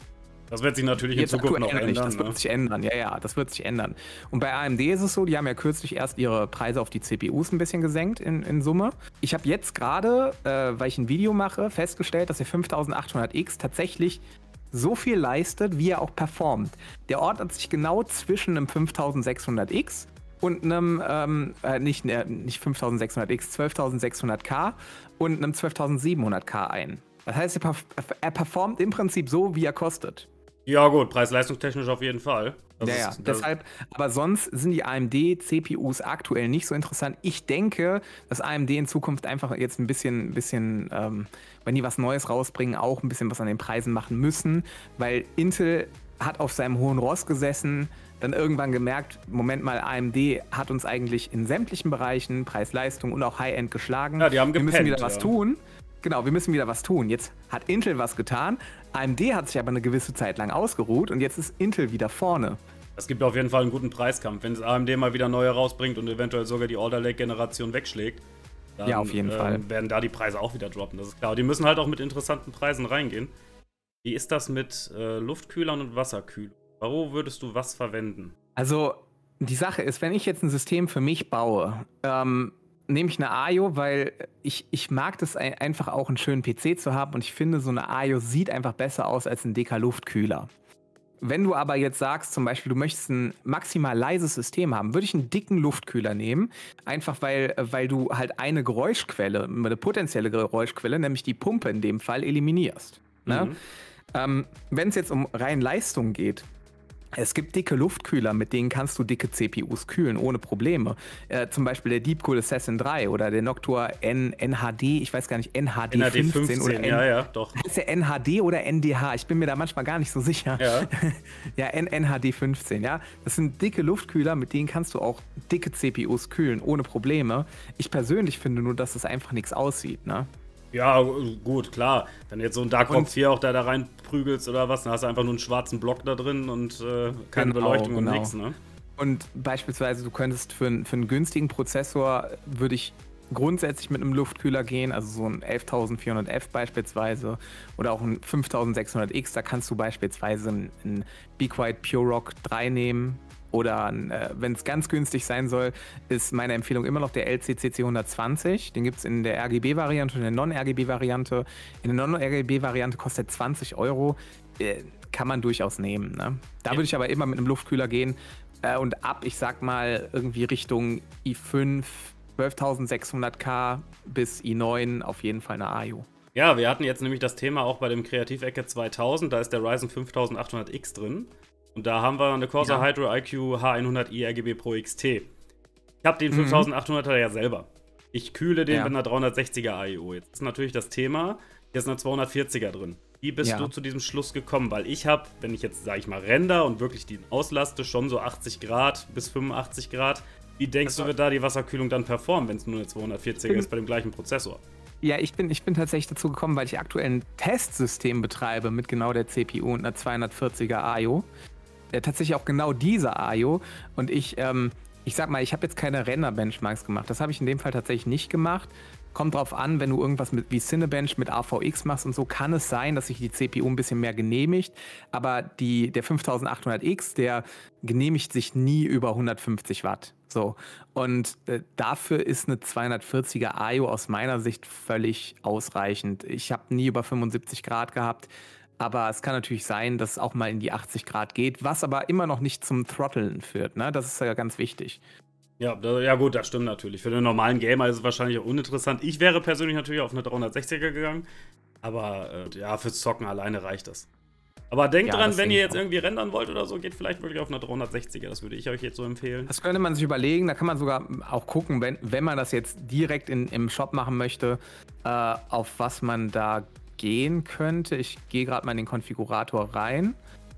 Das wird sich natürlich in Jetzt Zukunft noch aktuell ändern. nicht. Das ne? wird sich ändern, ja, ja, das wird sich ändern. Und bei A M D ist es so, die haben ja kürzlich erst ihre Preise auf die C P Us ein bisschen gesenkt in, in Summe. Ich habe jetzt gerade, äh, weil ich ein Video mache, festgestellt, dass der fünftausendachthundert X tatsächlich so viel leistet, wie er auch performt. Der ordnet sich genau zwischen einem fünftausendsechshundert X und einem, ähm, äh, nicht, äh, nicht fünftausendsechshundert X, zwölftausendsechshundert K und einem zwölftausendsiebenhundert K ein. Das heißt, er, perf er performt im Prinzip so, wie er kostet. Ja gut, preis-leistungstechnisch auf jeden Fall. Das ja, ist, ja, das deshalb, aber sonst sind die A M D-C P Us aktuell nicht so interessant. Ich denke, dass A M D in Zukunft einfach jetzt ein bisschen, bisschen ähm, wenn die was Neues rausbringen, auch ein bisschen was an den Preisen machen müssen, weil Intel hat auf seinem hohen Ross gesessen, dann irgendwann gemerkt, Moment mal, A M D hat uns eigentlich in sämtlichen Bereichen, Preis-Leistung und auch High-End geschlagen. Ja, die haben gepennt, Wir müssen wieder was ja. tun. Genau, wir müssen wieder was tun. Jetzt hat Intel was getan, A M D hat sich aber eine gewisse Zeit lang ausgeruht und jetzt ist Intel wieder vorne. Es gibt auf jeden Fall einen guten Preiskampf. Wenn es A M D mal wieder neue rausbringt und eventuell sogar die Alder Lake-Generation wegschlägt, dann Ja, auf jeden äh, Fall. werden da die Preise auch wieder droppen. Das ist klar. Die müssen halt auch mit interessanten Preisen reingehen. Wie ist das mit äh, Luftkühlern und Wasserkühlung? Wo würdest du was verwenden? Also, die Sache ist, wenn ich jetzt ein System für mich baue, ähm, nehme ich eine A I O, weil ich, ich mag das ein, einfach auch einen schönen P C zu haben und ich finde, so eine A I O sieht einfach besser aus als ein dicker Luftkühler. Wenn du aber jetzt sagst, zum Beispiel, du möchtest ein maximal leises System haben, würde ich einen dicken Luftkühler nehmen, einfach weil, weil du halt eine Geräuschquelle, eine potenzielle Geräuschquelle, nämlich die Pumpe in dem Fall, eliminierst. Ne? Mhm. Ähm, wenn es jetzt um rein Leistung geht, es gibt dicke Luftkühler, mit denen kannst du dicke C P Us kühlen, ohne Probleme. Äh, zum Beispiel der Deepcool Assassin drei oder der Noctua N H D, ich weiß gar nicht, N H D fünfzehn oder N ja, ja, doch. Heißt der N H D oder N D H? Ich bin mir da manchmal gar nicht so sicher. Ja. Ja, N H D fünfzehn, ja. Das sind dicke Luftkühler, mit denen kannst du auch dicke C P Us kühlen, ohne Probleme. Ich persönlich finde nur, dass es einfach nichts aussieht, ne? Ja, gut, klar. Wenn du jetzt so ein Dark Ops Und- vier auch da, da reinprügelst oder was, dann hast du einfach nur einen schwarzen Block da drin und äh, keine Genau, Beleuchtung und genau. nichts, ne? Und beispielsweise, du könntest für, einen- für einen günstigen Prozessor, würde ich grundsätzlich mit einem Luftkühler gehen, also so ein elftausendvierhundert F beispielsweise oder auch ein fünftausendsechshundert X, da kannst du beispielsweise einen, einen Be Quiet Pure Rock drei nehmen. Oder äh, wenn es ganz günstig sein soll, ist meine Empfehlung immer noch der L C C C hundertzwanzig. Den gibt es in der R G B-Variante und in der Non-R G B-Variante. In der Non-R G B-Variante kostet zwanzig Euro. Äh, kann man durchaus nehmen. Ne? Da würde ich aber immer mit einem Luftkühler gehen. Äh, und ab, ich sag mal, irgendwie Richtung i fünf, zwölftausendsechshundert K bis i neun auf jeden Fall eine A I O. Ja, wir hatten jetzt nämlich das Thema auch bei dem Kreativecke zweitausend, da ist der Ryzen fünftausendachthundert X drin. Und da haben wir eine Corsair Ja. Hydro I Q H hundert i R G B Pro X T. Ich habe den Mhm. fünftausendachthunderter ja selber. Ich kühle den Ja. mit einer dreihundertsechziger A I O. Jetzt ist natürlich das Thema, hier ist eine zweihundertvierziger drin. Wie bist Ja. du zu diesem Schluss gekommen? Weil ich habe, wenn ich jetzt, sage ich mal, render und wirklich die auslaste, schon so achtzig Grad bis fünfundachtzig Grad. Wie denkst du, wird da die Wasserkühlung dann performen, wenn es nur eine zweihundertvierziger ist bei dem gleichen Prozessor? Ja, ich bin, ich bin tatsächlich dazu gekommen, weil ich aktuell ein Testsystem betreibe mit genau der C P U und einer zweihundertvierziger A I O. Äh, tatsächlich auch genau dieser A I O. Und ich, ähm, ich sag mal, ich habe jetzt keine Render-Benchmarks gemacht. Das habe ich in dem Fall tatsächlich nicht gemacht. Kommt drauf an, wenn du irgendwas mit, wie Cinebench mit A V X machst und so, kann es sein, dass sich die C P U ein bisschen mehr genehmigt. Aber die, der fünftausendachthundert X, der genehmigt sich nie über hundertfünfzig Watt. So. Und äh, dafür ist eine zweihundertvierziger A I O aus meiner Sicht völlig ausreichend. Ich habe nie über fünfundsiebzig Grad gehabt. Aber es kann natürlich sein, dass es auch mal in die achtzig Grad geht, was aber immer noch nicht zum Throtteln führt. Ne? Das ist ja ganz wichtig. Ja, da, ja gut, das stimmt natürlich. Für den normalen Gamer ist es wahrscheinlich auch uninteressant. Ich wäre persönlich natürlich auf eine dreihundertsechziger gegangen. Aber äh, ja, fürs Zocken alleine reicht das. Aber denkt Ja, dran, das wenn denke ihr ich jetzt auch. irgendwie rendern wollt oder so, geht vielleicht wirklich auf eine dreihundertsechziger. Das würde ich euch jetzt so empfehlen. Das könnte man sich überlegen. Da kann man sogar auch gucken, wenn, wenn man das jetzt direkt in, im Shop machen möchte, äh, auf was man da gehen könnte. Ich gehe gerade mal in den Konfigurator rein.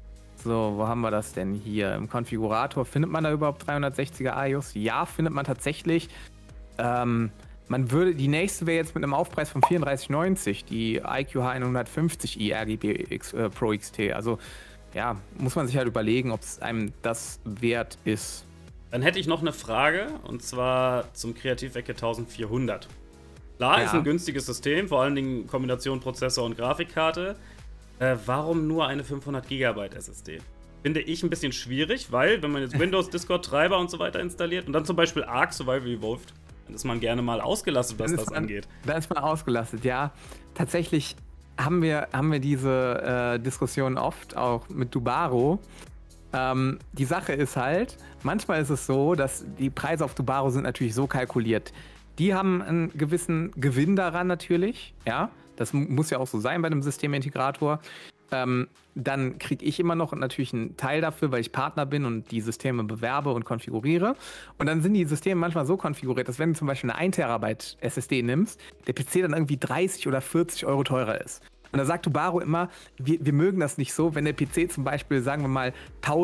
So, wo haben wir das denn hier? Im Konfigurator findet man da überhaupt dreihundertsechziger A I Os? Ja, findet man tatsächlich. Ähm, man würde, die nächste wäre jetzt mit einem Aufpreis von vierunddreißig neunzig, die I Q H hundertfünfzig i R G B X, äh, Pro X T. Also, ja, muss man sich halt überlegen, ob es einem das wert ist. Dann hätte ich noch eine Frage, und zwar zum Kreativecke vierzehnhundert. Klar, Ja. ist ein günstiges System, vor allen Dingen Kombination Prozessor und Grafikkarte. Äh, warum nur eine fünfhundert Gigabyte S S D? Finde ich ein bisschen schwierig, weil, wenn man jetzt Windows, Discord, Treiber und so weiter installiert und dann zum Beispiel Ark Survival Evolved, dann ist man gerne mal ausgelastet, was das man, angeht. Da ist man ausgelastet, ja. Tatsächlich haben wir, haben wir diese äh, Diskussion oft auch mit Dubaro. Ähm, die Sache ist halt, manchmal ist es so, dass die Preise auf Dubaro sind natürlich so kalkuliert. Die haben einen gewissen Gewinn daran natürlich, ja. Das muss ja auch so sein bei einem Systemintegrator. Ähm, dann kriege ich immer noch natürlich einen Teil dafür, weil ich Partner bin und die Systeme bewerbe und konfiguriere. Und dann sind die Systeme manchmal so konfiguriert, dass wenn du zum Beispiel eine ein Terabyte S S D nimmst, der P C dann irgendwie dreißig oder vierzig Euro teurer ist. Und da sagt Dubaro immer, wir, wir mögen das nicht so, wenn der P C zum Beispiel, sagen wir mal,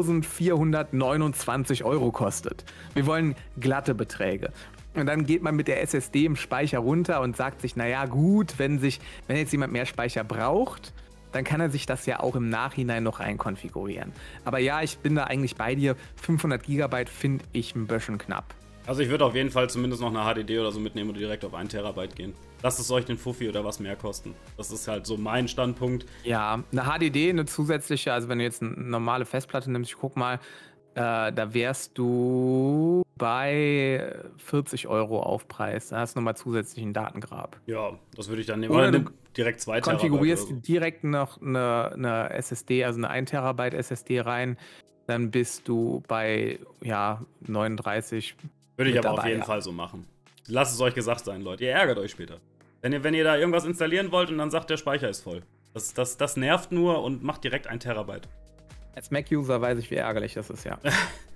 eintausendvierhundertneunundzwanzig Euro kostet. Wir wollen glatte Beträge. Und dann geht man mit der S S D im Speicher runter und sagt sich, naja gut, wenn, sich, wenn jetzt jemand mehr Speicher braucht, dann kann er sich das ja auch im Nachhinein noch einkonfigurieren. Aber ja, ich bin da eigentlich bei dir. fünfhundert Gigabyte finde ich ein bisschen knapp. Also ich würde auf jeden Fall zumindest noch eine H D D oder so mitnehmen und direkt auf ein Terabyte gehen. Lasst es euch den Fuffi oder was mehr kosten. Das ist halt so mein Standpunkt. Ja, eine H D D, eine zusätzliche, also wenn du jetzt eine normale Festplatte nimmst, ich guck mal, äh, da wärst du bei vierzig Euro Aufpreis. Da hast du nochmal zusätzlich einen Datengrab. Ja, das würde ich dann nehmen. Oder Oder direkt zwei Terabyte. Konfigurierst so. direkt noch eine, eine S S D, also eine ein Terabyte S S D rein, dann bist du bei ja, neununddreißig. Würde ich aber dabei, auf jeden ja. Fall so machen. Lasst es euch gesagt sein, Leute. Ihr ärgert euch später. Wenn ihr, wenn ihr da irgendwas installieren wollt und dann sagt, der Speicher ist voll. Das, das, das nervt nur und macht direkt ein Terabyte. Als Mac-User weiß ich, wie ärgerlich das ist, ja.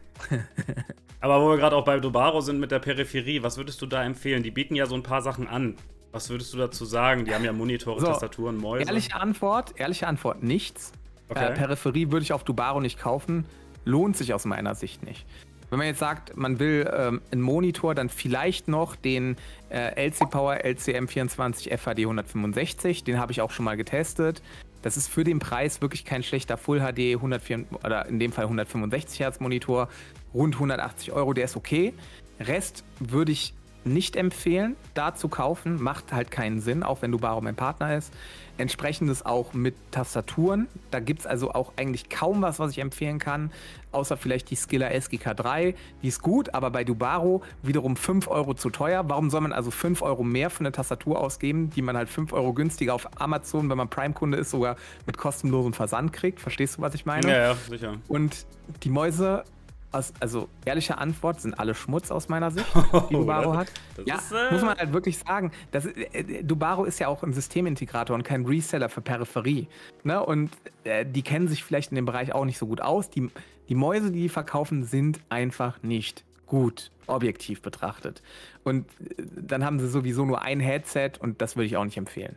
Aber wo wir gerade auch bei Dubaro sind mit der Peripherie, was würdest du da empfehlen? Die bieten ja so ein paar Sachen an. Was würdest du dazu sagen? Die haben ja Monitore, So, Tastaturen, Mäuse. Ehrliche Antwort, ehrliche Antwort, nichts. Okay. Äh, Peripherie würde ich auf Dubaro nicht kaufen. Lohnt sich aus meiner Sicht nicht. Wenn man jetzt sagt, man will ähm, einen Monitor, dann vielleicht noch den äh, L C Power L C M vierundzwanzig F H D hundertfünfundsechzig. Den habe ich auch schon mal getestet. Das ist für den Preis wirklich kein schlechter Full H D hundertvier, oder in dem Fall hundertfünfundsechzig Hertz Monitor. Rund hundertachtzig Euro, der ist okay. Rest würde ich nicht empfehlen, da zu kaufen. Macht halt keinen Sinn, auch wenn Dubaro mein Partner ist. Entsprechendes auch mit Tastaturen. Da gibt es also auch eigentlich kaum was, was ich empfehlen kann. Außer vielleicht die Skiller S G K drei. Die ist gut, aber bei Dubaro wiederum fünf Euro zu teuer. Warum soll man also fünf Euro mehr für eine Tastatur ausgeben, die man halt fünf Euro günstiger auf Amazon, wenn man Prime-Kunde ist, sogar mit kostenlosem Versand kriegt? Verstehst du, was ich meine? Ja, ja, sicher. Und die Mäuse, aus, also ehrliche Antwort, sind alle Schmutz aus meiner Sicht, die Dubaro hat. Das Ja, ist, äh, muss man halt wirklich sagen. Das, äh, Dubaro ist ja auch ein Systemintegrator und kein Reseller für Peripherie. Ne? Und äh, die kennen sich vielleicht in dem Bereich auch nicht so gut aus. Die, die Mäuse, die die verkaufen, sind einfach nicht gut, objektiv betrachtet. Und äh, dann haben sie sowieso nur ein Headset und das würde ich auch nicht empfehlen.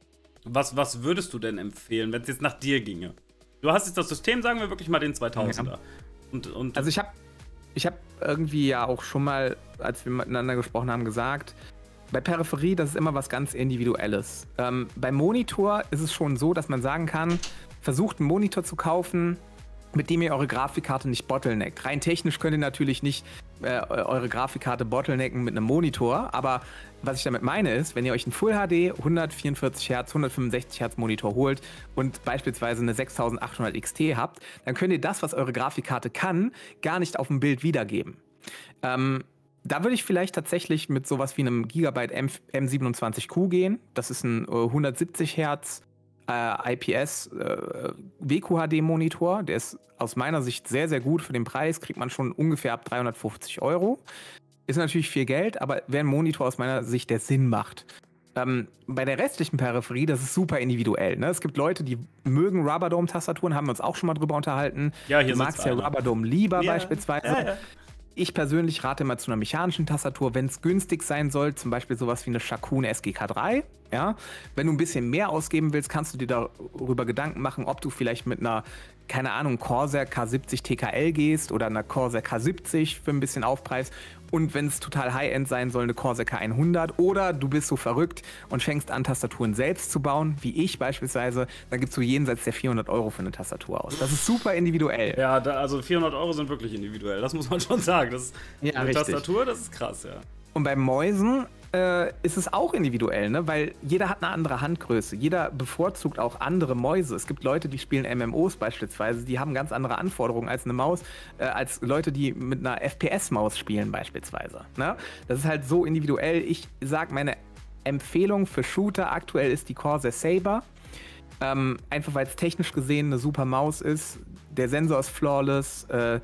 Was, was würdest du denn empfehlen, wenn es jetzt nach dir ginge? Du hast jetzt das System, sagen wir wirklich mal den zweitausender. Ja. Und, und Also ich habe ich hab irgendwie ja auch schon mal, als wir miteinander gesprochen haben, gesagt, bei Peripherie, das ist immer was ganz Individuelles. Ähm, beim Monitor ist es schon so, dass man sagen kann, versucht einen Monitor zu kaufen, mit dem ihr eure Grafikkarte nicht bottleneckt. Rein technisch könnt ihr natürlich nicht äh, eure Grafikkarte bottlenecken mit einem Monitor, aber was ich damit meine ist, wenn ihr euch einen Full H D hundertvierundvierzig Hertz, hundertfünfundsechzig Hertz Monitor holt und beispielsweise eine sechstausendachthundert X T habt, dann könnt ihr das, was eure Grafikkarte kann, gar nicht auf dem Bild wiedergeben. Ähm, da würde ich vielleicht tatsächlich mit sowas wie einem Gigabyte M siebenundzwanzig Q gehen. Das ist ein äh, hundertsiebzig Hertz äh, I P S äh, W Q H D Monitor. Der ist aus meiner Sicht sehr, sehr gut. Für den Preis kriegt man schon ungefähr ab dreihundertfünfzig Euro. Ist natürlich viel Geld, aber wäre ein Monitor aus meiner Sicht, der Sinn macht. Ähm, bei der restlichen Peripherie, das ist super individuell. Ne? Es gibt Leute, die mögen Rubber-Dome-Tastaturen, haben wir uns auch schon mal drüber unterhalten. Ja, hier du magst ja einer. Rubber-Dome lieber Ja, beispielsweise. ja, ja. Ich persönlich rate immer zu einer mechanischen Tastatur, wenn es günstig sein soll, zum Beispiel sowas wie eine Shakun S G K drei. Ja? Wenn du ein bisschen mehr ausgeben willst, kannst du dir darüber Gedanken machen, ob du vielleicht mit einer, keine Ahnung, Corsair K siebzig T K L gehst oder einer Corsair K siebzig für ein bisschen Aufpreis. Und wenn es total High-End sein soll, eine Corsair K hundert. Oder du bist so verrückt und fängst an, Tastaturen selbst zu bauen, wie ich beispielsweise, dann gibst du jenseits der vierhundert Euro für eine Tastatur aus. Das ist super individuell. Ja, da, also vierhundert Euro sind wirklich individuell, das muss man schon sagen. Das, Ja, eine richtig. Tastatur, das ist krass, ja. Und bei Mäusen äh, ist es auch individuell, ne? Weil jeder hat eine andere Handgröße. Jeder bevorzugt auch andere Mäuse. Es gibt Leute, die spielen M M Os beispielsweise, die haben ganz andere Anforderungen als eine Maus, äh, als Leute, die mit einer F P S-Maus spielen beispielsweise. Ne? Das ist halt so individuell. Ich sag, meine Empfehlung für Shooter aktuell ist die Corsair Saber. Ähm, einfach weil es technisch gesehen eine super Maus ist. Der Sensor ist flawless. Äh,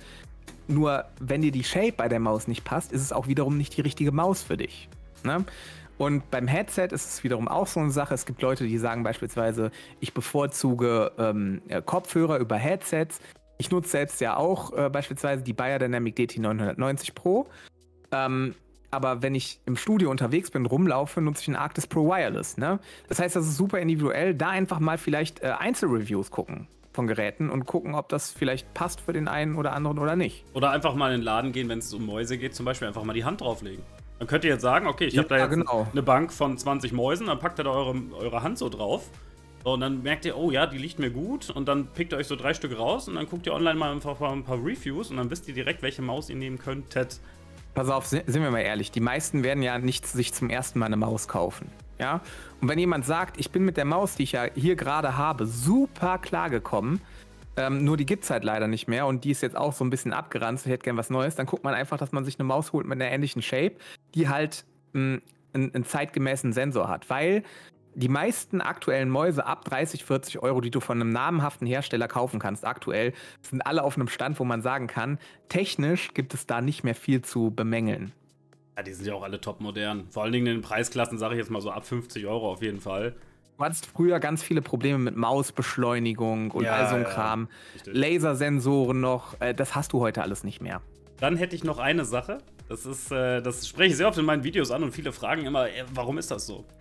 nur wenn dir die Shape bei der Maus nicht passt, ist es auch wiederum nicht die richtige Maus für dich. Ne? Und beim Headset ist es wiederum auch so eine Sache. Es gibt Leute, die sagen beispielsweise, ich bevorzuge ähm, Kopfhörer über Headsets. Ich nutze selbst ja auch äh, beispielsweise die Beyerdynamic D T neunhundertneunzig Pro. Ähm, aber wenn ich im Studio unterwegs bin, rumlaufe, nutze ich einen Arctis Pro Wireless. Ne? Das heißt, das ist super individuell. Da einfach mal vielleicht äh, Einzelreviews gucken von Geräten und gucken, ob das vielleicht passt für den einen oder anderen oder nicht. Oder einfach mal in den Laden gehen, wenn es um Mäuse geht, zum Beispiel einfach mal die Hand drauflegen. Dann könnt ihr jetzt sagen, okay, ich habe ja, da jetzt genau. eine Bank von zwanzig Mäusen, dann packt ihr da eure, eure Hand so drauf. So, und dann merkt ihr, oh ja, die liegt mir gut. Und dann pickt ihr euch so drei Stück raus und dann guckt ihr online mal einfach mal ein paar Reviews und dann wisst ihr direkt, welche Maus ihr nehmen könntet. Pass auf, sind wir mal ehrlich, die meisten werden ja nicht sich zum ersten Mal eine Maus kaufen. Ja? Und wenn jemand sagt, ich bin mit der Maus, die ich ja hier gerade habe, super klargekommen, ähm, nur die gibt es halt leider nicht mehr und die ist jetzt auch so ein bisschen abgeranzt, ich hätte gern was Neues, dann guckt man einfach, dass man sich eine Maus holt mit einer ähnlichen Shape, die halt mh, einen, einen zeitgemäßen Sensor hat, weil die meisten aktuellen Mäuse ab dreißig, vierzig Euro, die du von einem namhaften Hersteller kaufen kannst, aktuell, sind alle auf einem Stand, wo man sagen kann, technisch gibt es da nicht mehr viel zu bemängeln. Ja, die sind ja auch alle top modern. Vor allen Dingen in den Preisklassen, sage ich jetzt mal so ab fünfzig Euro auf jeden Fall. Du hattest früher ganz viele Probleme mit Mausbeschleunigung und ja, all so ein ja, Kram. richtig. Lasersensoren noch, äh, das hast du heute alles nicht mehr. Dann hätte ich noch eine Sache. Das ist, äh, das spreche ich sehr oft in meinen Videos an und viele fragen immer, äh, warum ist das so?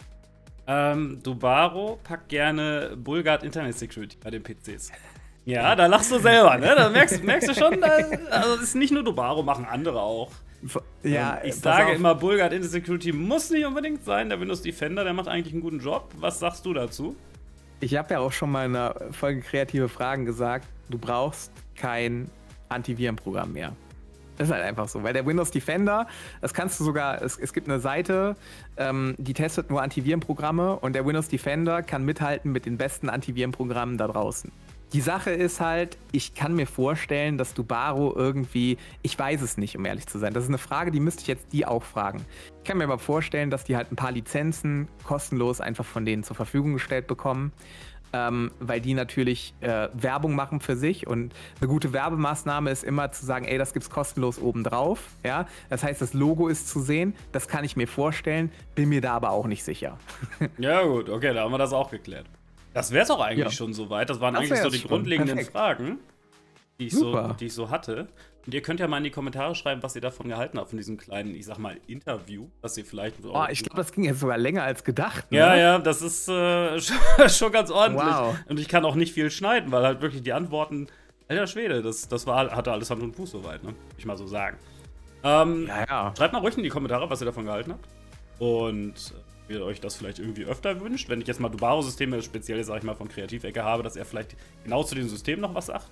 Ähm, Dubaro packt gerne Bullguard Internet Security bei den P Cs. Ja, da lachst du selber, ne? Da merkst, merkst du schon, da, also das ist nicht nur Dubaro, machen andere auch. Ja, ähm, ich sage immer, Bullguard Internet Security muss nicht unbedingt sein. Der Windows Defender, der macht eigentlich einen guten Job. Was sagst du dazu? Ich habe ja auch schon mal in einer Folge Kreative Fragen gesagt, du brauchst kein Antivirenprogramm mehr. Das ist halt einfach so, weil der Windows Defender, das kannst du sogar, es, es gibt eine Seite, ähm, die testet nur Antivirenprogramme und der Windows Defender kann mithalten mit den besten Antivirenprogrammen da draußen. Die Sache ist halt, ich kann mir vorstellen, dass Dubaro irgendwie, ich weiß es nicht, um ehrlich zu sein, das ist eine Frage, die müsste ich jetzt die auch fragen. Ich kann mir aber vorstellen, dass die halt ein paar Lizenzen kostenlos einfach von denen zur Verfügung gestellt bekommen. Ähm, weil die natürlich äh, Werbung machen für sich und eine gute Werbemaßnahme ist immer zu sagen, ey, das gibt's kostenlos obendrauf, ja, das heißt, das Logo ist zu sehen, das kann ich mir vorstellen, bin mir da aber auch nicht sicher. Ja gut, okay, da haben wir das auch geklärt. Das wäre es auch eigentlich ja. schon soweit, das waren das eigentlich so die schon. grundlegenden Perfekt. Fragen, die ich, so, die ich so hatte. Und ihr könnt ja mal in die Kommentare schreiben, was ihr davon gehalten habt, von diesem kleinen, ich sag mal, Interview, was ihr vielleicht... Oh, ich glaube, das ging jetzt sogar länger als gedacht. Ne? Ja, ja, das ist äh, schon ganz ordentlich. Wow. Und ich kann auch nicht viel schneiden, weil halt wirklich die Antworten... Alter Schwede, das, das war, hatte alles Hand und Fuß soweit, ne? Will ich mal so sagen. Ähm, ja, ja. Schreibt mal ruhig in die Kommentare, was ihr davon gehalten habt. Und wie ihr euch das vielleicht irgendwie öfter wünscht. Wenn ich jetzt mal Dubaro-Systeme, speziell, sag ich mal, von Kreativecke habe, dass er vielleicht genau zu dem System noch was sagt.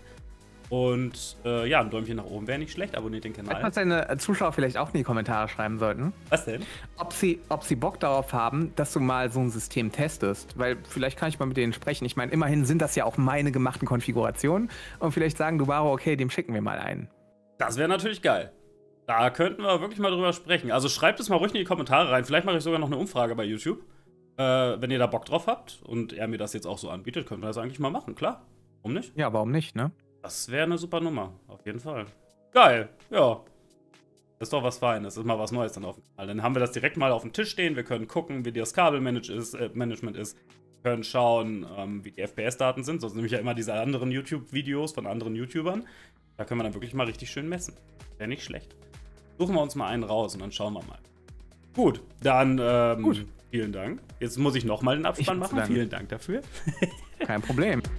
Und äh, ja, ein Däumchen nach oben wäre nicht schlecht. Abonniert den Kanal. Was deine Zuschauer vielleicht auch in die Kommentare schreiben sollten. Was denn? Ob sie, ob sie Bock darauf haben, dass du mal so ein System testest. Weil vielleicht kann ich mal mit denen sprechen. Ich meine, immerhin sind das ja auch meine gemachten Konfigurationen. Und vielleicht sagen Dubaro, okay, dem schicken wir mal einen. Das wäre natürlich geil. Da könnten wir wirklich mal drüber sprechen. Also schreibt es mal ruhig in die Kommentare rein. Vielleicht mache ich sogar noch eine Umfrage bei YouTube. Äh, wenn ihr da Bock drauf habt und er mir das jetzt auch so anbietet, können wir das eigentlich mal machen, klar. Warum nicht? Ja, warum nicht, ne? Das wäre eine super Nummer, auf jeden Fall. Geil, ja. Das ist doch was Feines, das ist mal was Neues dann auf dem Kanal. Dann haben wir das direkt mal auf dem Tisch stehen, wir können gucken, wie das Kabelmanagement ist, äh, Management ist. Wir können schauen, ähm, wie die F P S-Daten sind, sonst nämlich ja immer diese anderen YouTube-Videos von anderen YouTubern. Da können wir dann wirklich mal richtig schön messen. Wäre nicht schlecht. Suchen wir uns mal einen raus und dann schauen wir mal. Gut, dann ähm, Gut. vielen Dank. Jetzt muss ich nochmal den Abspann machen. Vielen Dank dafür. Kein Problem.